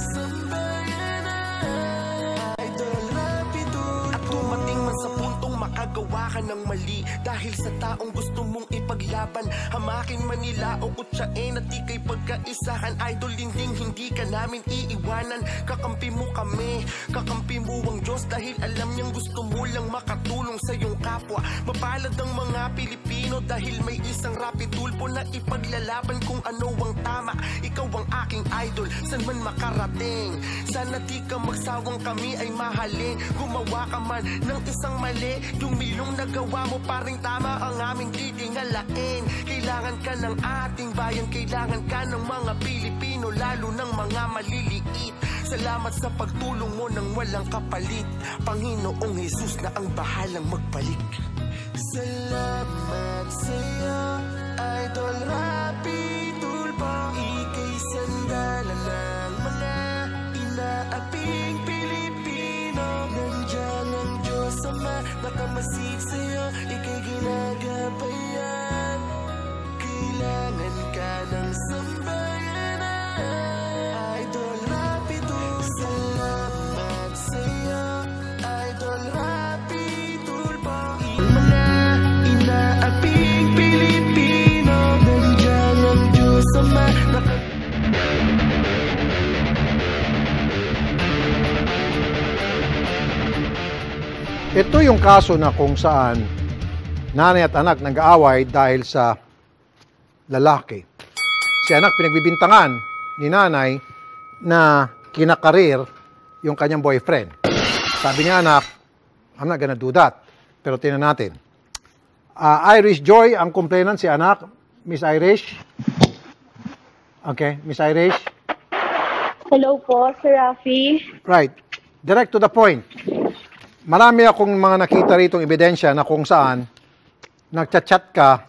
sambayanan, Idol Rapi Tulfo. At dumating man sa puntong makagawa ka ng mali, dahil sa taong gusto mong ipaglaban, hamakin man nila o kutsain at ika'y pagkaisahan. Idol, hindi ka namin iiwanan, kakampi mo kami, kakampi mo ang Diyos. Dahil alam niyang gusto mo lang makatulong sa iyong kapwa. Mapalad ang mga Pilipino dahil may isang Rapi Tulfo na ipaglalaban kung ano ang tama. Ikaw ang aking idol, saan man makarating. Sana di ka magsawang kami ay mahalin. Gumawa ka man ng isang mali, yung milong nagawa mo paring tama ang aming titingalain. Kailangan ka ng ating bayan, kailangan ka ng mga Pilipino, lalo ng mga maliliit. Salamat sa pagtulong mo ng walang kapalit, Panginoong Jesus na ang bahalang magbalik. Salamat sa'yo, Idol Rapi. Ito yung kaso na kung saan nanay at anak nag-aaway dahil sa lalaki. Si anak pinagbibintangan ni nanay na kinakarir yung kanyang boyfriend. Sabi niya, anak, I'm not gonna do that. Pero tingnan natin. Irish Joy, ang complainant si anak. Miss Irish? Okay, Miss Irish? Hello po, Sir Rafi. Right. Direct to the point. Marami akong mga nakita rito ebidensya na kung saan nagchat-chat ka,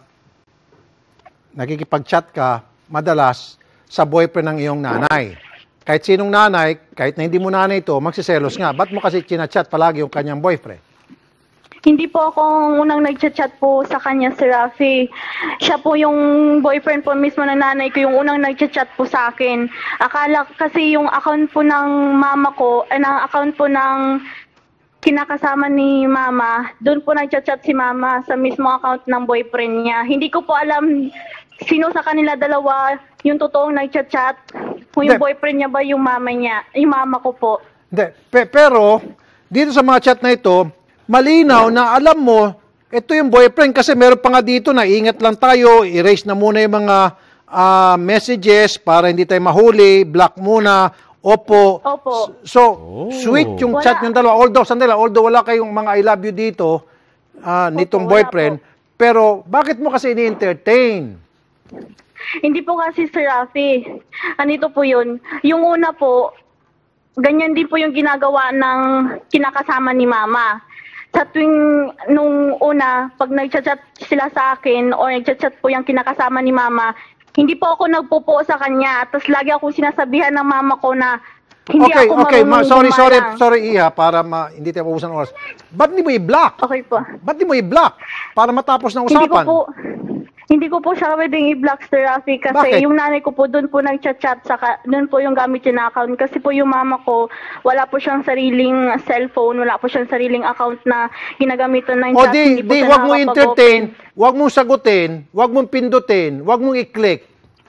nakikipag-chat ka, madalas sa boyfriend ng iyong nanay. Kahit sinong nanay, kahit na hindi mo nanay ito, magsiselos nga. Ba't mo kasi chinachat palagi yung kanyang boyfriend? Hindi po ako unang nagchat-chat po sa kanya, Sir Rafi. Siya po yung boyfriend po mismo ng nanay ko, yung unang nagchat-chat po sa akin. Akala kasi yung account po ng mama ko, ng account po ng kinakasama ni mama, doon po nagchat-chat si mama sa mismo account ng boyfriend niya. Hindi ko po alam sino sa kanila dalawa yung totoong nagchat-chat. Kung yung boyfriend niya ba yung mama niya, yung mama ko po. Hindi. Pero, dito sa mga chat na ito, malinaw na alam mo, ito yung boyfriend kasi meron pa nga dito na ingat lang tayo, erase na muna yung mga messages para hindi tayo mahuli, block muna, opo. So, sweet yung chat ng dalawa. Although wala kayong mga I love you dito, nitong boyfriend, pero bakit mo kasi ini-entertain? Hindi po kasi, Sir Rafi. Anito po yun. Yung una po, ganyan din po yung ginagawa ng kinakasama ni mama. Sa tuwing nung una, pag nagchat-chat sila sa akin o nagchat-chat po yung kinakasama ni mama, hindi po ako nagpupo sa kanya. Tapos lagi akong sinasabihan ng mama ko na hindi ako marunong sorry, Iha, para hindi tayo paubusan ng oras. Ba't di mo i-block? Okay po. Ba't di mo i-block? Para matapos ng usapan. Hindi ko po siya pwedeng i-block, Sir Rafi, kasi Bakit? yung nanay ko po doon po nag-chat-chat, doon po yung gamit yung account. Kasi po yung mama ko, wala po siyang sariling cellphone, wala po siyang sariling account na ginagamitan ng chat. Wag mo entertain, wag mong sagutin, wag mong pindutin, wag mong i-click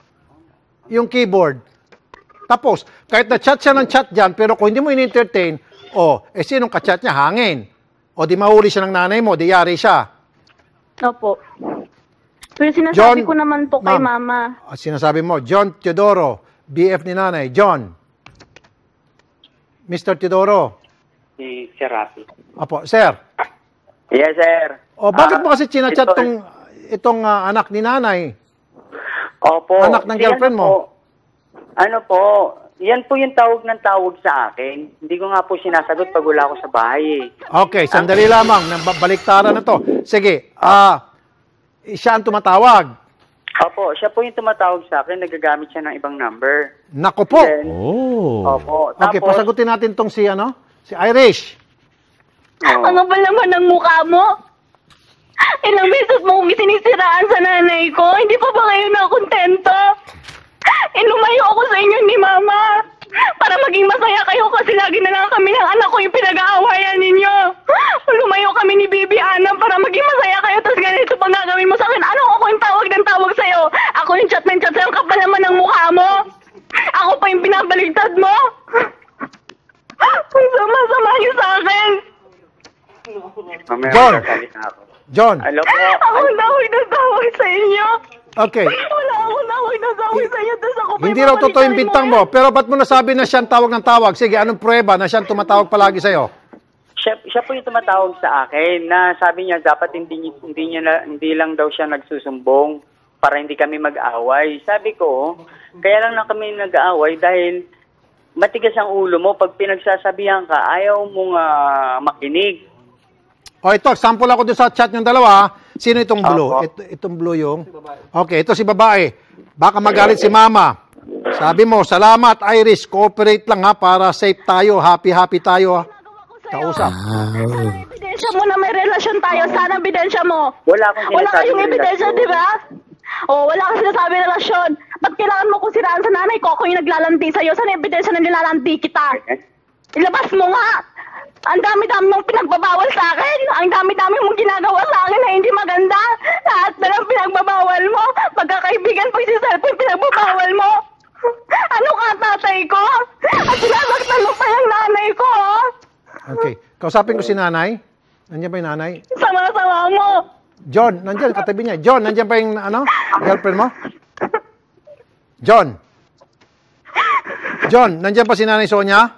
yung keyboard. Tapos, kahit na-chat siya ng chat dyan, pero kung hindi mo in-entertain, sinong ka-chat niya? Hangin. O di mahuli siya ng nanay mo, di yari siya. Opo. Pero sinasabi ko naman po kay mama. Sinasabi mo, John Teodoro, BF ni nanay. John. Mr. Teodoro. Si Sir Rafi. Apo, sir. Yes, sir. Bakit mo kasi chinachat itong anak ni nanay? Opo. Anak ng girlfriend mo? Yan po yung tawag ng tawag sa akin. Hindi ko nga po sinasagot pag wala ako sa bahay. Okay, sandali lamang. Baliktaran na to. Sige, siya ang tumatawag. Opo, siya po yung tumatawag sa akin. Nagagamit siya ng ibang number. Nako po. Opo. Okay, pasagutin natin tong si Irish. Ano ba naman ang mukha mo? Ilang beses mo sinisiraan sa nanay ko. Hindi pa ba kayo nakontento? Lumayo ako sa inyo ni Mama para maging masaya kayo kasi lagi na lang kami ng anak ko yung pinag-aawayan ninyo. Lumayo kami ni Bibi Ana para maging masaya kayo tapos ganito pa gagawin mo sa akin. Ano ako yung tawag ng tawag sa'yo? Ako yung chat ng chat sa'yo. Ang kapal naman ng mukha mo. Ako pa yung pinabaligtad mo. Ang sama-sama niyo sa akin. John. Hello po. Ako nawag sa inyo. Okay. Wala akong nawag sa inyo. Tapos ako pa Hindi raw totoo yung bintang mo. Pero ba't mo nasabi na siyang tawag ng tawag? Sige, anong prueba na siyang tumatawag palagi sa'yo? Siya po yung tumatawag sa akin na sabi niya dapat hindi lang daw siya nagsusumbong para hindi kami mag-away. Sabi ko, kaya lang na kami nag-aaway dahil matigas ang ulo mo. Pag pinagsasabihan ka, ayaw mong makinig. Ito, sample ako doon sa chat ng dalawa. Sino itong blue? Itong blue yung... Okay, ito si babae. Baka magalit si mama. Sabi mo, salamat Iris, cooperate lang para safe tayo, happy tayo. Kausap. Ebidensya mo na may relasyon tayo. Sana ebidensya mo. Wala kayong ebidensya, di ba? Wala kang sinasabi relasyon. Ba't kailangan mo kung siraan sa nanay ko? Ako yung naglalandi sa'yo. Sana ebidensya na nilalandi kita? Ilabas mo nga. Ang dami-dami mong pinagbabawal sa akin. Ang dami-dami mong ginagawa sa akin na hindi maganda. Lahat na lang pinagbabawal mo. Pagkakaibigan, pag-cellphone, pinagbabawal mo. Ano ka, tatay ko? At sinasaktan mo pa yung nanay ko. Okay. Kausapin ko si nanay. Nandiyan pa yung nanay? Sama-sama mo. John, nandiyan, katabi niya. John, nandiyan pa yung, girlfriend mo? John. John, nandiyan pa si Nanay Sonia?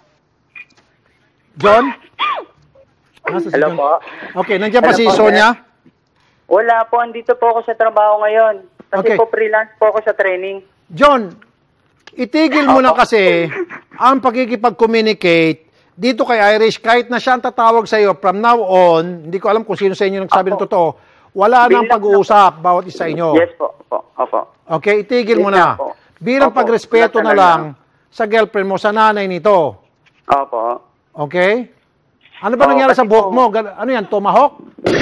John? Hello po. Okay, nandiyan pa Hello si po, Sonia? Wala po, andito po ako sa trabaho ngayon. Kasi po freelance po ako sa training. John, itigil mo na kasi ang pagkikipag-communicate dito kay Irish, kahit na siya ang tatawag sa iyo from now on, hindi ko alam kung sino sa inyo nagsabi ng totoo, wala nang pag-uusap bawat isa inyo. Yes po, opo. Okay, itigil mo na. Bilang pagrespeto na lang sa girlfriend mo, sa nanay nito. Opo. Okay? Ano ba nangyari sa buhok mo? Ano yan, tomahawk?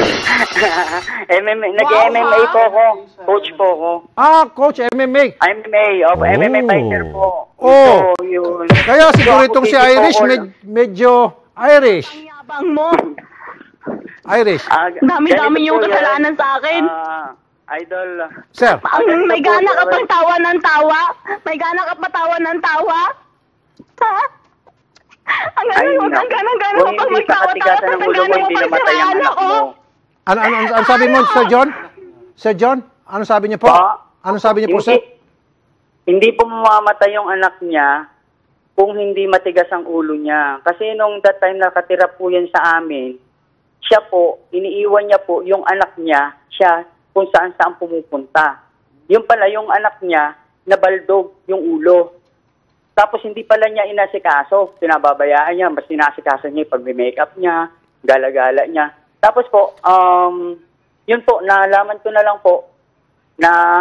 Nag-MMA po ako. Coach po ako. Coach, MMA. MMA, opo. MMA fighter po. Oh, so, yun. Kaya siguro itong si Irish, medyo Irish. Abang mo. Irish. Dami-dami yung kasalanan sa akin. Idol. Sir. May gana ka pang tawa ng tawa? May gana ka pa tawa ng tawa? Ha? Ang gana mo pang magtawa-tawa, ang gana mo pang siraan ako. Ano sabi mo, Sir John? Sir John, ano sabi niyo po? Ano sabi niyo po, sir? Hindi po mamamatay yung anak niya kung hindi matigas ang ulo niya. Kasi nung that time nakatira po yan sa amin, siya po, iniiwan niya po yung anak niya, siya kung saan-saan pumupunta. Yung pala, yung anak niya, nabaldog yung ulo. Tapos hindi pala niya inasikaso, pinababayaan niya, mas inasikaso niya yung pag-makeup niya, gala-gala niya. Tapos po, yun po, nalaman ko na lang po na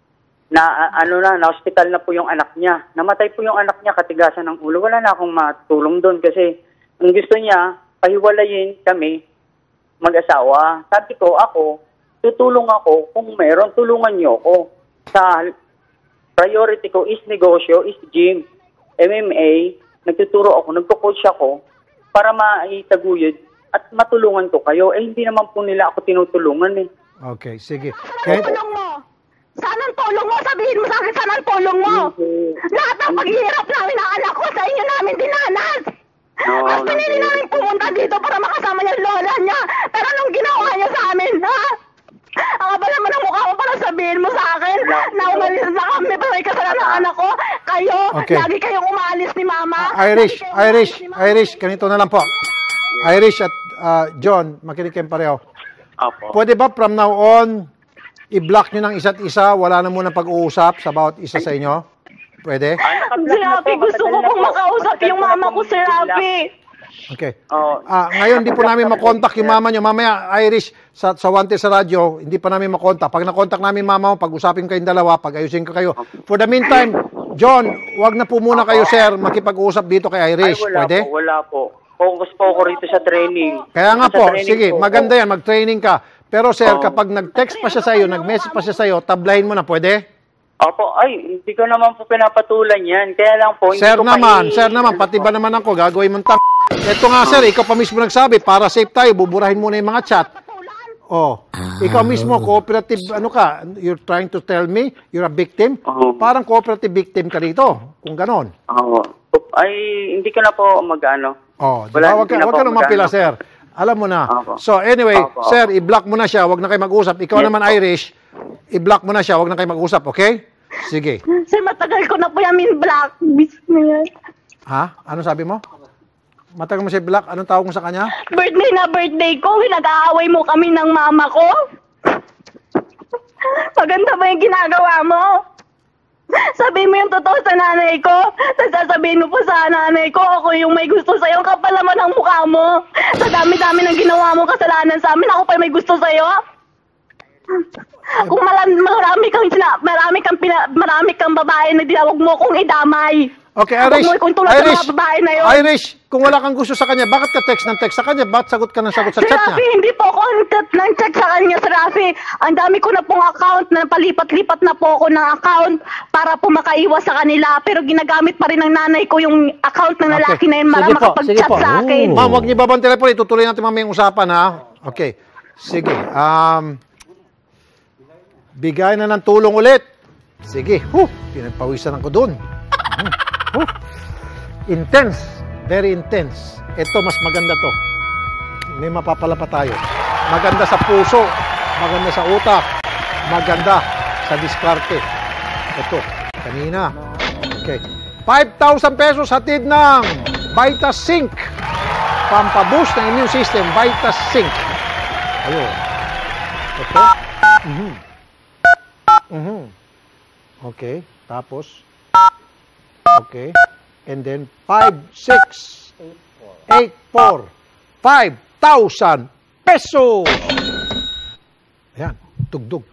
hospital na po yung anak niya. Namatay po yung anak niya, katigasan ng ulo. Wala na akong matulong doon kasi ang gusto niya, pahiwalayin kami mag-asawa. Sabi ko, ako, tutulong ako kung meron, tulungan niyo ako. Sa priority ko is negosyo, is gym, MMA, nagtuturo ako, nagko-coach ako para maitaguyod at matulungan ko kayo. Hindi naman po nila ako tinutulungan eh. Okay, sige. Tulong mo! Saan ang tulong mo? Sabihin mo sa akin, saan ang tulong mo? Lahat ng paghihirap namin na anak ko, sa inyo namin dinanas. Mas pinili namin pumunta dito para makasama niya yung lola niya. Pero anong ginawa niya sa amin, ha? Ang kapal naman ang mukha mo para sabihin mo sa akin na umalis na kami para may kasalanan ng anak ko. Kayo, lagi kayong umaalis ni Mama. Irish, ganito na lang po. Irish at John, makinig kayong pareho. Pwede ba from now on, i-block nyo ng isa't isa, wala na muna pag-uusap sa bawat isa sa inyo? Pwede? Si Rafi, gusto ko pong makausap yung mama ko, si Rafi. Okay. Ngayon, hindi po namin makontak yung mama nyo. Mamaya, Irish, sa Wanted sa radyo, hindi pa namin makontak. Pag nakontak namin mama mo, pag-usapin kayong dalawa, pag-ayusin ko kayo. For the meantime, John, wag na po muna kayo, sir, makipag-usap dito kay Irish. Pwede? Wala po. Focus po ako rito sa training. Kaya nga po, sige, maganda yan, mag-training ka. Pero sir, kapag nag-text pa siya sa'yo, nag-message pa siya sa'yo, tablahin mo na, pwede? Opo, hindi ko naman po pinapatulan yan. Kaya lang po, Sir naman, pati ba naman ako, gagawin mong Ito nga sir, ikaw pa mismo nagsabi, para safe tayo, buburahin muna yung mga chat. Ikaw mismo, cooperative, you're trying to tell me, you're a victim? Parang cooperative victim ka dito, kung ganon. Hindi ko na po mag-ano. Wag ka na mapila, sir. Alam mo na. So anyway, sir, i-block mo na siya, wag na kayo mag-usap. Ikaw naman, Irish, i-block mo na siya, wag na kayo mag-usap, okay? Sige. Sir, matagal ko na po yung black. Ha? Ano sabi mo? Matagal mo siya black? Anong tawag mo sa kanya? Birthday ko, nag-aaway mo kami ng mama ko. Maganda ba yung ginagawa mo? Sabihin mo yung totoo sa nanay ko. Sasabihin mo po sa nanay ko, ako yung may gusto sa'yo. Kapal naman ang mukha mo. Sa dami-dami ng ginawa mo kasalanan sa amin, ako pa may gusto sa'yo. Kung marami kang babae na dinawag mo kung idamay. Okay, Irish. Irish, kung wala kang gusto sa kanya, bakit ka text ng text sa kanya? Bakit sagot ka ng sagot sa chat niya? Rafi, hindi po ako ng chat sa kanya, Sir Rafi. Ang dami ko na pong account, na palipat-lipat na po ako ng account para po makaiwas sa kanila. Pero ginagamit pa rin ng nanay ko yung account ng lalaki na yun para makapag-chat sa akin. Ma'am, huwag niyo babang telepono. Itutuloy natin mamaya yung usapan, ha? Okay. Sige. Bigay na ng tulong ulit. Sige. Pinagpawisan ako dun. Intense. Very intense. Ito, mas maganda to. may mapapala pa tayo. Maganda sa puso, maganda sa utak, maganda sa diskarte. Ito, kanina. Okay. 5,000 pesos hatid ng Vitas Zinc. Pampaboost ng immune system, Vitas Zinc. Ayun. Ito. Okay. Tapos. Okay. And then 5, 6, 8, 4, 5,000 pesos. Ayan. Tugdog.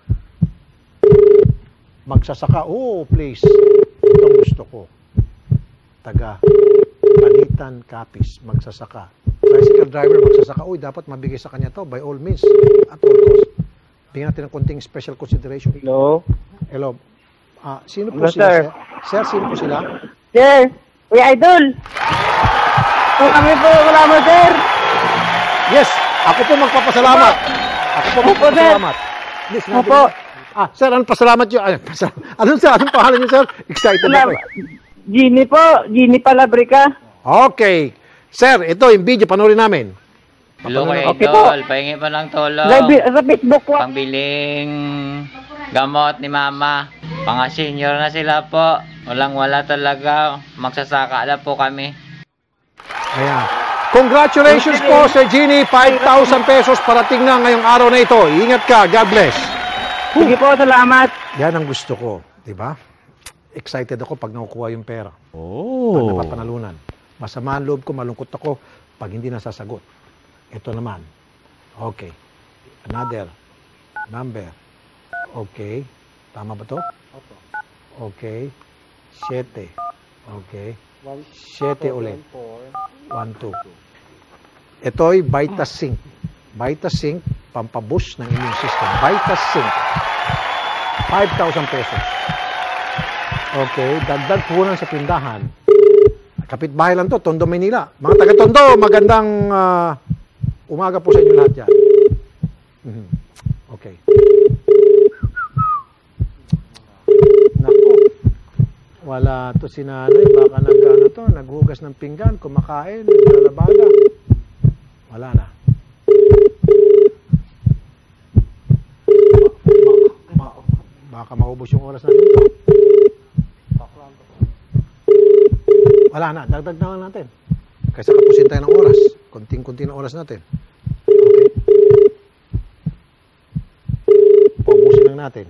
Magsasaka. Oh, please. Itong gusto ko. Taga Palitan, Capiz, magsasaka. Tricycle driver, magsasaka. Uy, dapat mabigay sa kanya to by all means. At all cost. Bigyan natin ng konting special consideration. Hello? Hello. Sino po Hello, sila, sir? Sir, sino po sila? Sir, Kuya Idol. Kami po, wala mo, sir. Yes, ako po magpapasalamat. Ako po magpapasalamat. Yes, Opo. Sir, anong pasalamat nyo? Anong pangalan nyo, sir? Excited ako. Gini po, Gini Palabrica. Okay. Sir, ito yung video, panoorin namin. Hello, Kuya Okay Idol. Pahingi pa ng tulong. Sa Facebook po. Pambiling gamot ni Mama. Pang-senior na sila po. Walang-wala talaga. Magsasaka na po kami. Ayan. Congratulations po, Sir Gini. 5,000 pesos parating na ngayong araw na ito. Ingat ka. God bless. Sige po, salamat. Yan ang gusto ko. Diba? Excited ako pag nakukuha yung pera. Pag napapanalunan. Masama ang loob ko, malungkot ako pag hindi nasasagot. Ito naman. Okay. Another number. Okay. Tama ba to? Okay. 7. Okay. 7 ulit. 1, 2. Ito'y Vitas Zinc. Vitas Zinc, pampaboost ng immune system. Vitas Zinc. 5,000 pesos. Okay. Dagdag puhunan sa tindahan. Kapitbahay lang to, Tondo, Manila. Mga taga-Tondo, magandang umaga po sa inyo lahat yan. Okay. Naku. Wala to si nanay. Baka naghugas ng pinggan, kumakain, naglalabada. Wala na. Baka maubos yung oras natin. Wala na, dagdag na lang natin. Kaysa kapusin tayo ng oras. Konting-konti ng oras natin. Okay. Paubusin lang natin.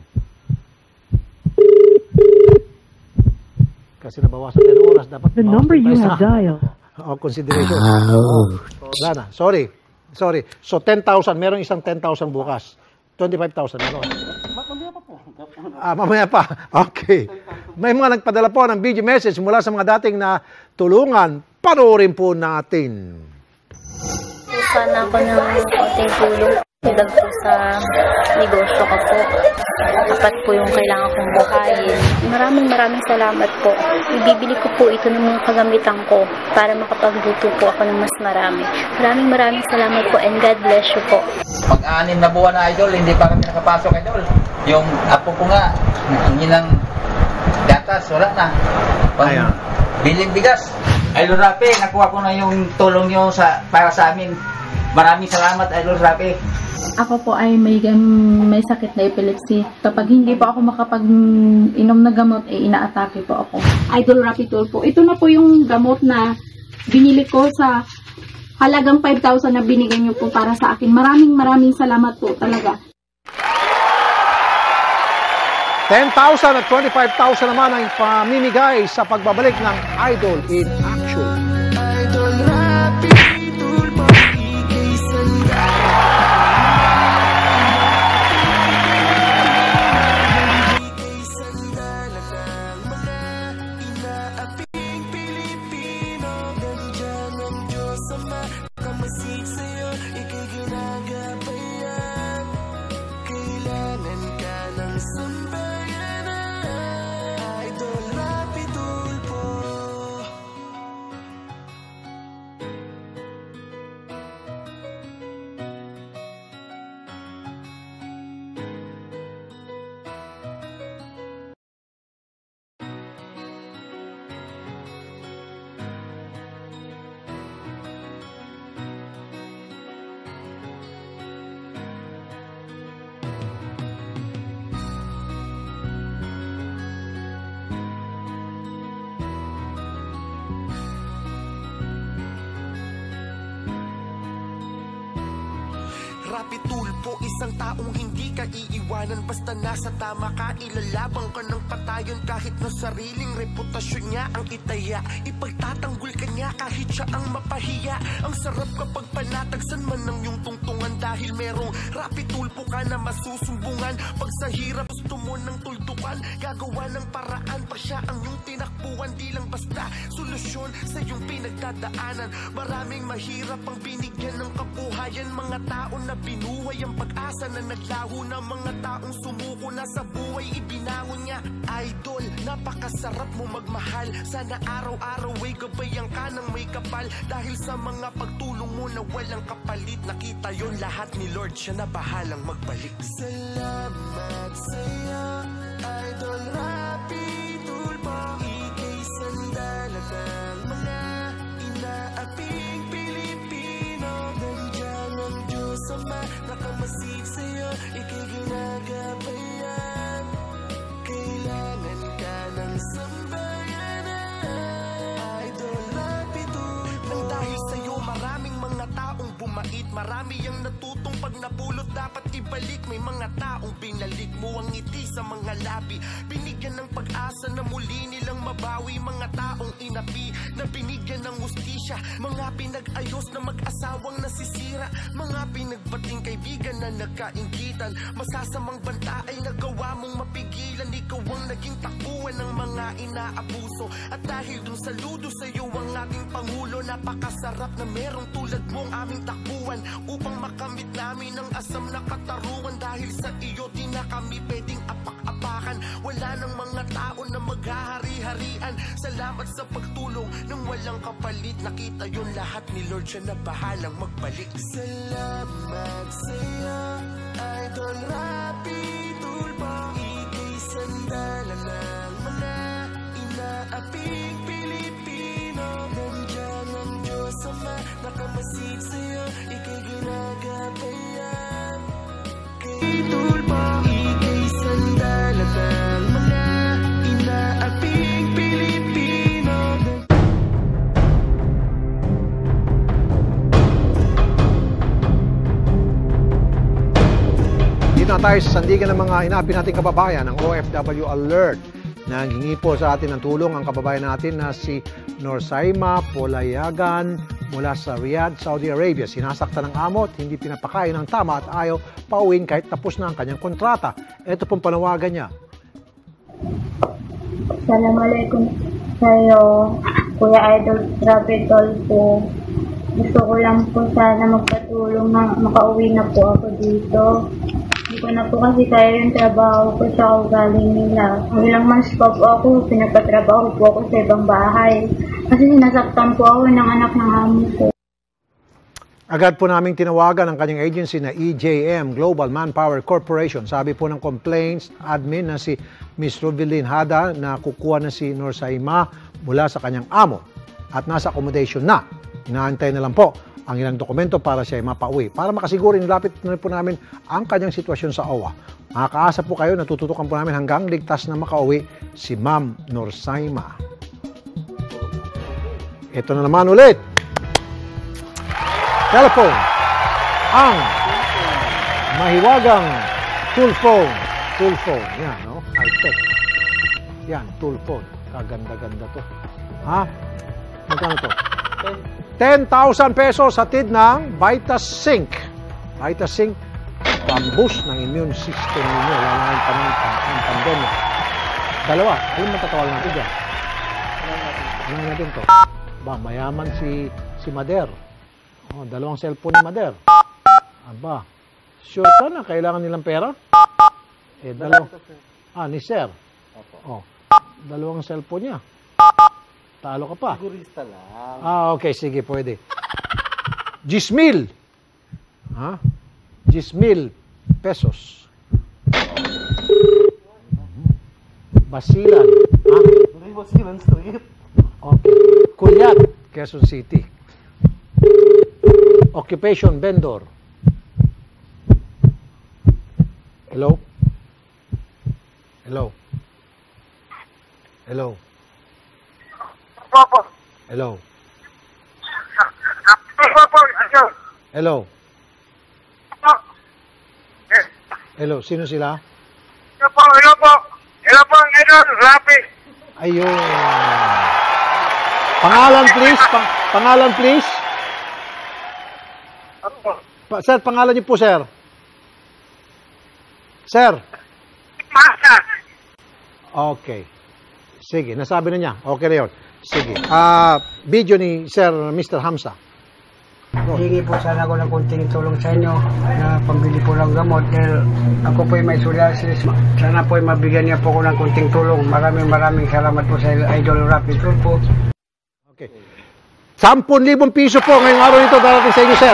Kasi nabawasan tayo ng oras. Dapat the number you have dialed. Consideration. Wala na. Sorry. So, 10,000. Merong isang 10,000 bukas. 25,000. Meron. Mamaya pa. Okay. May mga nagpadala po ng video message mula sa mga dating na tulungan. Panoorin po natin. Sana ako ng konting tulong. Idag po sa negosyo ko po. Dapat po yung kailangan kong buhayin. Maraming salamat po. Ibibili ko po ito ng mga kagamitan ko para makapagluto po ako ng mas marami. Maraming salamat po and God bless you po. Pag-anim na buwan na, Idol, hindi pa kami nakapasok, Idol. Yung apo ko nga, ang ng gatas, wala na. Biling bigas. Idol Rapi, nakuha ko na yung tulong nyo para sa amin. Maraming salamat, Idol Rapi. Ako po ay may sakit na epilepsy. Kapag hindi po ako makapag-inom na gamot, inaatake po ako. Idol Rapi Tulfo. Ito na po yung gamot na binili ko sa halagang 5,000 na binigay niyo po para sa akin. Maraming salamat po talaga. 10,000 at 25,000 naman ang pamimigay sa pagbabalik ng Idol in Action. Idol Rapi Tulfo, ikay sanda. Ikay sandala ng mga inaaping Pilipino. Nandiyan ang Diyos Ama, nakamasid sa'yo, ikay ginagabayan. Kailangan ka ng sambayanan. Idol Rapi Tulfo. Rapi Tulfo, isang taong hindi ka iiwanan. Basta nasa tama ka, ilalabang ka ng patayon. Kahit na sariling reputasyon niya ang itaya, ipagtatanggol ka niya kahit siya ang mapahiya. Ang sarap kapag panatagsan man ng iyong tungtungan, dahil merong Rapi Tulfo ka na masusumbungan. Pag sa hirap gusto mo ng tuldukan, gagawa ng paraan pa siya ang iyong tinakbuhan. Di lang basta solusyon sa iyong pinagdadaanan. Maraming mahirap ang binigyan ng kabuhayan. Mga tao na binuhay ang pag-asa na naglaho na. Mga taong sumuko na sa buhay ibinangon niya. Idol, napakasarap mo magmahal. Sana araw-araw ay gabayan ka ng may kapal. Dahil sa mga pagtulong mo na walang kapalit, nakita yon lahat ni Lord, siya na bahalang magbalik. Salamat sa'yo, Idol Rapi Tulfo. Ika'y sandala ng mga inaaping Pilipino. Nandiyan ang Diyos Ama, nakamasid sa'yo, ika'y ginagabayan. Kailangan ka ng sambayanan, Idol Rapi Tulfo. Nang dahil sa'yo maraming mga taong bumait, marami ang natutong pag napulot dapat ibalik. May mga taong binalik mo ang ngiti sa mga labi, binigyan ng pag-asa na muli nilang mabawi. Mga taong inapi na binigyan ng hustisya, mga pinag-ayos na mag-asawang nasisira, mga pinagbating kaibigan na nagkainggitan. Masasamang banta ay nagawa mong mapigilan. Ikaw ang naging takbuhan ng mga inaabuso. At dahil dun saludo sa'yo ang ating Pangulo, napakasarap na merong tulad mong aming takbuhan upang makamit namin ang asam na katarungan. Dahil sa iyo di na kami pwedeng apak-apakan. Wala nang mga tao na maghahari-harian. Salamat sa pagtulong ng walang kapalit. Nakita yon lahat ni Lord, siya na bahalang magbalik. Salamat sa'yo, Idol Rapi Tulfo. Ika'y sandala ng mga inaaping Pilipino. Nandiyan ang Diyos Ama, nakamasid sa'yo, ika'y ginagabayan. Kay Tulfo, ika'y sandala ng mga inaaping Pilipino. Dito na tayo sa sandigan ng mga inaapin nating kababayan, ang OFW Alert. Nanghingi po sa atin ng tulong ang kababayan natin na si Norsaima Polayagan mula sa Riyadh, Saudi Arabia. Sinasaktan ng amo at hindi pinapakain ng tama at ayaw pauwiin kahit tapos na ang kanyang kontrata. Ito pong panawagan niya. Assalamualaikum sa'yo, Kuya Idol Rapi Tulfo. Gusto ko lang po sana magpatulong na makauwi na po ako dito. Hindi ko na po kasi kaya yung trabaho ko sa ugali nila. Ilang months pa po ako, pinapatrabaho po ako sa ibang bahay. Kasi sinasaktan po ako ng anak ng amo ko. Agad po naming tinawagan ang kanyang agency na EJM, Global Manpower Corporation. Sabi po ng complaints admin na si Ms. Rubilin Hada na kukuha na si Norsaima mula sa kanyang amo at nasa accommodation na. Inaantay na lang po ang ilang dokumento para siya mapauwi. Para makasiguro, nilapit na po namin ang kanyang sitwasyon sa OWA. Makakaasa po kayo, natututukan po namin hanggang ligtas na makauwi si Ma'am Norsaima. Ito na naman ulit. Telephone. Ang mahiwagang tool phone. Tool phone. Yan, no? High-tech. Yan, tool phone. Kaganda-ganda to. Ha? Magkano to? 10,000 pesos hatid ng VitaSync. VitaSync, pang-boost ng immune system ninyo. Wala na yung pandemya. Dalawa. Alam matatawagan natin dyan. Ano natin to? Ba, mayaman si Mader. Oh, dalawang cellphone ni Mader. Aba, sure ka na kailangan nilang pera? Eh, ni Sir. Oh, dalawang cellphone niya. Talo ka pa. Sigurista lang. Okay, sige, pwede. 10,000. Ha? 10,000 pesos. Basilan. Ha? Basilan Street. Okay. Kulyat, Quezon City. Occupation vendor. Hello? Hello? Hello? Hello? Hello? Hello, sino sila? Hello po, hello po. Hello po, Idol, Rapi. Ayun. Pangalan please, pangalan please. Sir, pangalan niyo po, sir. Sir. Masa. Okay. Sige, nasabi na niya. Okay na yun. Sige. Video ni Sir Mr. Hamza. Hingi po sana ako ng kunting tulong sa inyo na pambili po ng gamot dahil ako po may psoriasis. Sana po mabigyan niya po ako ng kunting tulong. Maraming salamat po sa Idol Rapi Tulfo. Okay. 10,000 piso po ngayong araw nito darating sa inyo, sir.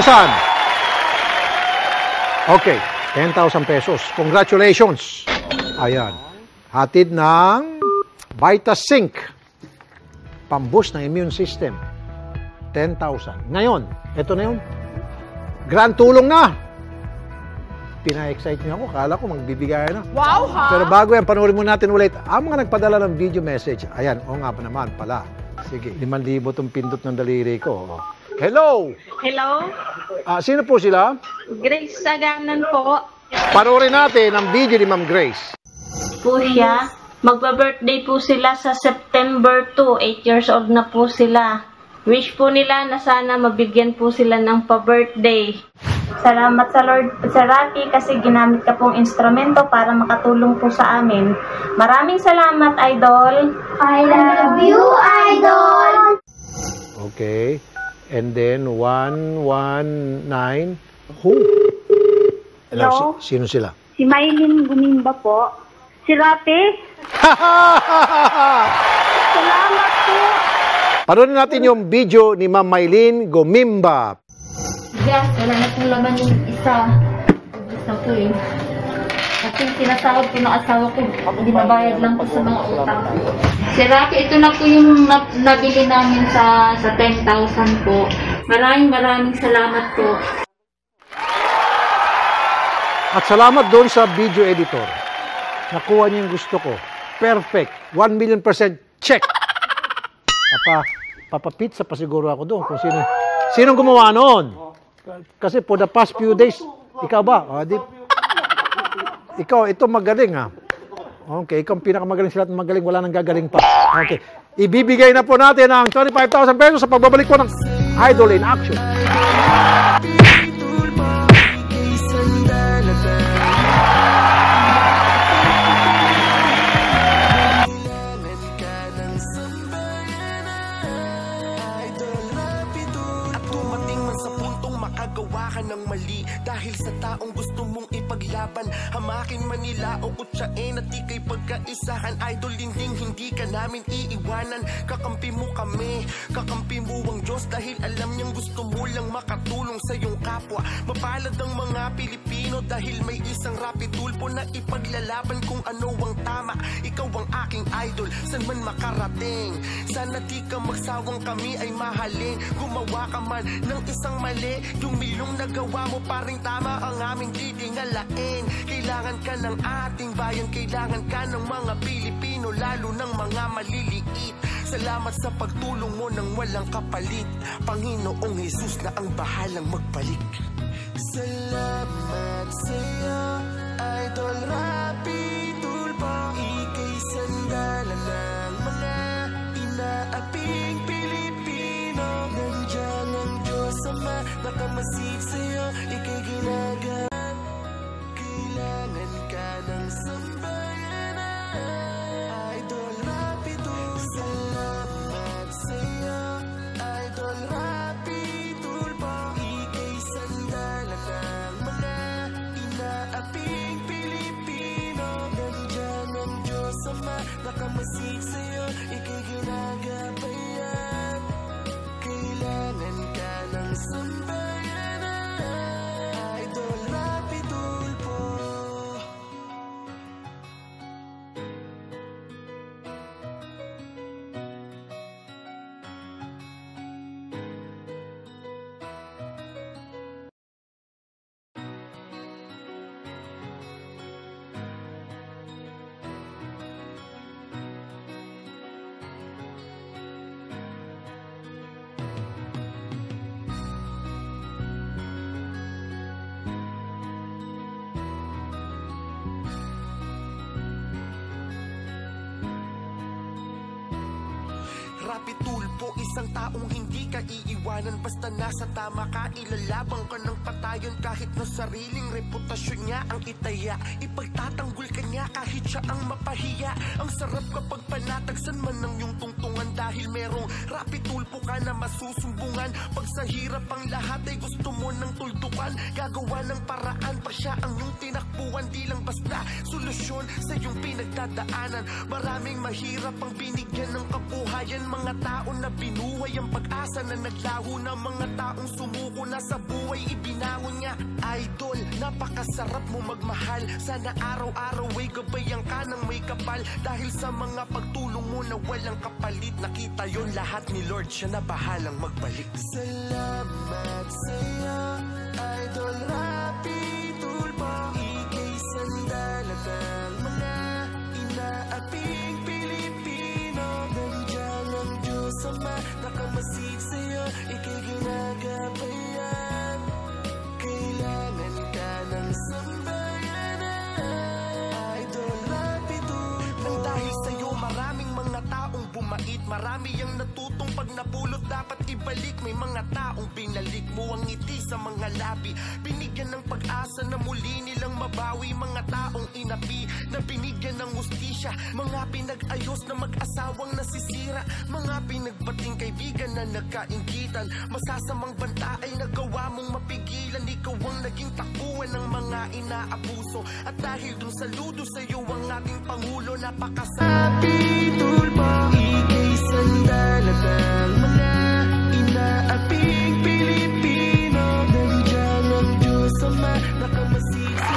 10,000. Okay. 10,000 pesos. Congratulations. Ayan. Hatid ng Vitasync. Pamboost ng immune system. 10,000. Ngayon, eto na yun. Grand tulong na. Pina-excite niyo ako. Kala ko magbibigay na. Wow, ha? Pero bago yan, panoorin mo natin ulit ang mga nagpadala ng video message. Ayan, o nga pa naman pala. Sige, 5,000 itong pindot ng daliri ko. Hello! Hello? Sino po sila? Grace Saganan po. Panoorin natin ang video ni Ma'am Grace. Po siya. Magba-birthday po sila sa September 2. 8 years old na po sila. Wish po nila na sana mabigyan po sila ng pa-birthday. Salamat sa Lord sa Rafi kasi ginamit ka pong instrumento para makatulong po sa amin. Maraming salamat, Idol. I love you, Idol. Okay. And then, 119. Who? Hello? Sino sila? Si Maylin Gumimba po. Si Rafi. Salamat po. Panoorin natin yung video ni Ma'am Maylin Gumimba. Yes, wala na pong laman yung isa. Ubus na po eh. Kasi sinasahod ko ng asawa ko, binabayad lang po sa mga utang. Si Rafi, ito na po yung nabili namin sa 10,000 po. Maraming salamat po. At salamat doon sa video editor. Nakuha niya yung gusto ko. Perfect. 1,000,000% check. Papapizza pa siguro ako doon kung sinong gumawa noon. Kasi for the past few days, ikaw ba? Ikaw, ito magaling ha. Okay, ikaw ang pinakamagaling sila at magaling, wala nang gagaling pa. Okay, ibibigay na po natin ang 25,000 pesos sa pagbabalik po ng Idol in Action. Ng mali dahil sa taong gusto mong ipaglaban, hamakin manila o kutsain at ikay pagkaisahan. Idol hindi ka namin iiwanan. Kakampi mo kami, kakampi mo ang Diyos dahil alam niyang gusto mo lang makatulong sa iyong kapwa. Mapalad ang mga Pilipino dahil may isang Rapi Tulfo na ipaglalaban kung ano ang tama. Ikaw ang aking idol, saan man makarating. Sana di ka magsawang kami ay mahalin. Gumawa ka man ng isang mali, yung milong nagawa mo paring tama ang aming didingalain. Kailangan ka ng ating bayan, kailangan ka ng mga Pilipino, lalo ng mga maliliit. Salamat sa pagtulong mo nang walang kapalit. Panginoong Jesus na ang bahalang magbalik. Salamat sa'yo, Idol Rapi Tulfo. Ika'y sandala ng mga inaaping Pilipino. Nandiyan ang Diyos Ama, nakamasid sa'yo, ika'y ginagawa. Kailangan ka ng sambayanan, Idol Rapi Tulfo. Salamat sa'yo, Idol Rapi Tulfo. Ika'y sandala ng mga inaaping Pilipino. Nandiyan ang Diyos Ama, nakamasid sa'yo, ika'y ginagabayan. Kailangan ka ng sambayanan, Idol Rapi Tulfo. Rapi Tulpo, isang taong hindi ka iiwanan. Basta nasa tama ka, ilalabang ka ng patayon. Kahit na sariling reputasyon niya ang itaya, ipagtatanggol ka niya kahit siya ang mapahiya. Ang sarap kapag panatagsan man ng iyong tungtungan, dahil merong Rapi Tulpo ka na masusumbungan. Pag sa hirap ang lahat ay gusto mo ng tuldukan, gagawa ng paraan pa siya ang iyong tinakbuhan. Di lang basta solusyon sa iyong pinagdadaanan. Maraming mahirap ang binigyan ng kabuhayan. Mga tao na binuhay ang pag-asa na naglaho na. Mga taong sumuko na sa buhay ibinangon niya. Idol, napakasarap mo magmahal. Sana araw-araw ay gabayan ka ng may kapal. Dahil sa mga pagtulong mo na walang kapalit, nakita yon lahat ni Lord, siya na bahalang magbalik. Salamat sa'yo, Idol Rapi Tulpo. Ika'y sandalan ng mga inaaping Pilipino. Nandiyan ang Diyos Ama, nakamasid sa'yo, ika'y ginagabayan. Kailangan ka ng sambayanan, Idol Rapi Tulpo. Nang dahil sa'yo maraming mga taong bumait, marami ang natutong pag napulot dapat ibalik. May mga taong binalik mo ang ngiti sa mga labi, binigyan ng pag-asa na muli nilang mabawi. Mga taong inapi na binigyan ng hustisya, mga pinag-ayos na mag-asawang nasisira, mga pinagbating kaibigan na nagkainggitan. Masasamang banta ay nagawa mong mapigilan. Ikaw ang naging takbuhan ng mga inaabuso, at dahil dun saludo sa'yo ang ating Pangulo. Napakasabi Tulpo, ika'y sandalan ng mga inaaping Pilipino. Nandiyan ang Diyos Ama, nakamasisi.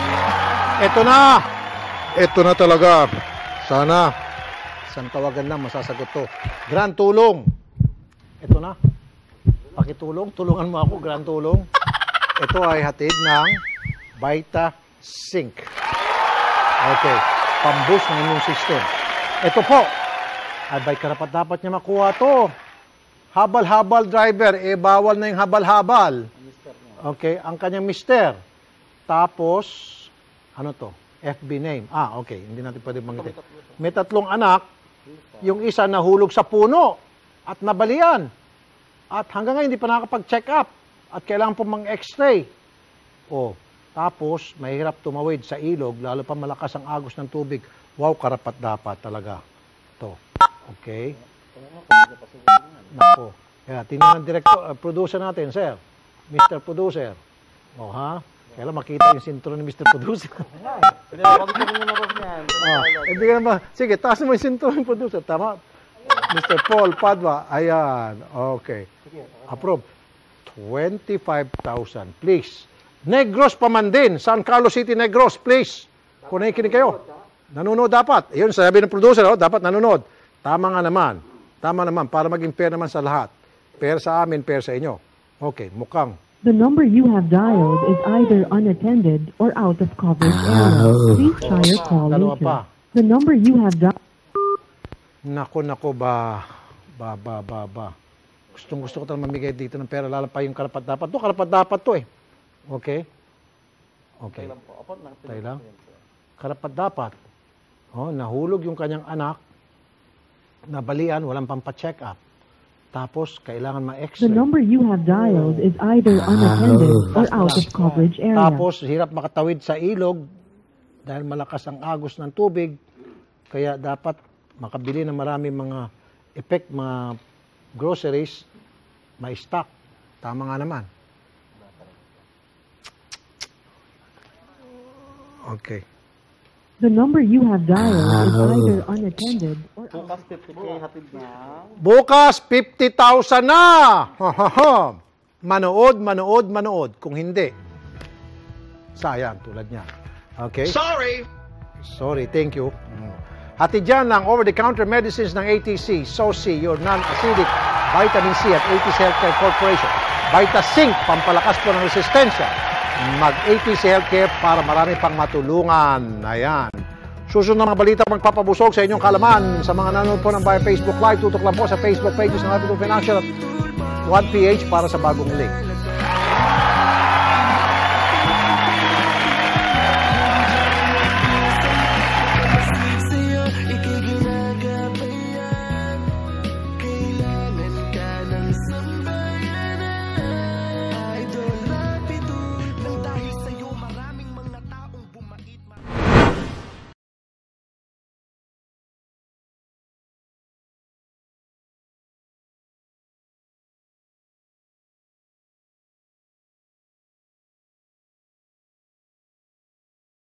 Ito na talaga. Sana isang tawagan lang masasagot to. Grand tulong. Ito na. Pakitulong, tulungan mo ako, grand tulong. Ito ay hatid ng Vita Zinc. Okay, pamboost ng immune system. Ito po, ay karapat dapat niya makuha to. Habal-habal driver, bawal na yung habal-habal. Okay, ang kanyang mister. Tapos, ano to? FB name. Okay, hindi natin pwede banggitin. May 3 anak, yung isa nahulog sa puno at nabalian. At hanggang ngayon, hindi pa nakakapag-check up. At kailangan po mang-x-ray. Tapos, mahirap tumawid sa ilog, lalo pa malakas ang agos ng tubig. Wow, karapat dapat talaga. Ito. Okay. Nako. Kaya, tingnan ng director, producer natin, sir. Mr. Producer. Kailan makita yung sintro ni Mr. Producer. Hindi ka naman. Sige, taas mo yung sintro ng producer. Tama? Mr. Paul Padua. Ayan. Okay. Approve. 25,000. Please. Negros pa man din. San Carlos City, Negros. Please. Kung nakikinig kayo. Nanonood dapat. Ayun, sabi ng producer, dapat nanonood. Tama nga naman. Tama naman. Para maging fair naman sa lahat. Fair sa amin, fair sa inyo. Okay. Mukhang. The number you have dialed is either unattended or out of coverage area. Please try your call later. The number you have dialed... Nako, ba. Gusto ko talagang mamigay dito ng pera, lalo pa yung karapat-dapat. Ito, karapat-dapat to eh. Okay? Okay. Tayo lang. Karapat-dapat. Nahulog yung kanyang anak, nabalian, walang pampa-check up. Tapos, kailangan ma-x-ray. The number you have dialed is either unattended or out of coverage area. Tapos, hirap makatawid sa ilog dahil malakas ang agos ng tubig. Kaya dapat makabili ng maraming mga mga groceries, may stock. Tama nga naman. Okay. The number you have dialed is either unattended or... Bukas 50K hatid na. Bukas 50,000 na! Manood. Kung hindi, sayang tulad niya. Okay? Sorry, thank you. Hatid dyan ng over-the-counter medicines ng ATC, SOC, your non-acidic vitamin C at ATC Healthcare Corporation. Vita Zinc, pampalakas po ng resistensya. Mag-ATC Healthcare para marami pang matulungan. Ayan. Susunod na mga balita magpapabusog sa inyong kalaman. Sa mga nanonood po ng via Facebook Live, tutok lang po sa Facebook pages ng Rapi Tulfo Financial at 1PH para sa bagong link.